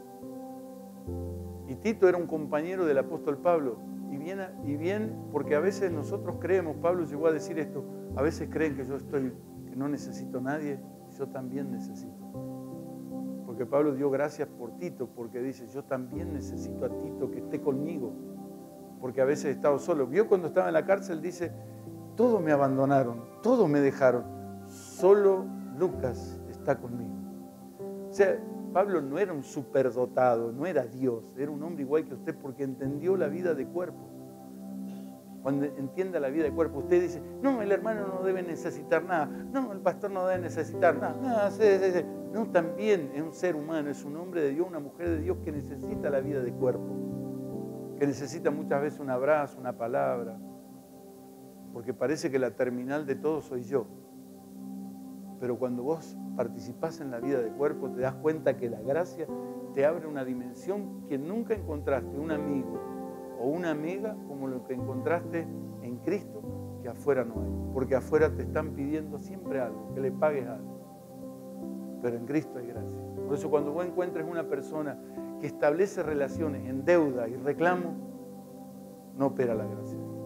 Y Tito era un compañero del apóstol Pablo. Y bien, y bien, porque a veces nosotros creemos, Pablo llegó a decir esto, a veces creen que yo estoy, que no necesito a nadie, yo también necesito. Porque Pablo dio gracias por Tito, porque dice, yo también necesito a Tito que esté conmigo, porque a veces he estado solo. Vio cuando estaba en la cárcel, dice, todos me abandonaron, todos me dejaron, solo Lucas está conmigo. O sea, Pablo no era un superdotado, no era Dios, era un hombre igual que usted porque entendió la vida de cuerpo. Cuando entienda la vida de cuerpo, usted dice, no, el hermano no debe necesitar nada, no, el pastor no debe necesitar nada, nada, sí, sí, sí. No, también es un ser humano, es un hombre de Dios, una mujer de Dios que necesita la vida de cuerpo, que necesita muchas veces un abrazo, una palabra, porque parece que la terminal de todo soy yo. Pero cuando vos participás en la vida de cuerpo, te das cuenta que la gracia te abre una dimensión que nunca encontraste, un amigo o una amiga como lo que encontraste en Cristo, que afuera no hay. Porque afuera te están pidiendo siempre algo, que le pagues algo. Pero en Cristo hay gracia. Por eso cuando vos encuentres una persona que establece relaciones en deuda y reclamo, no opera la gracia.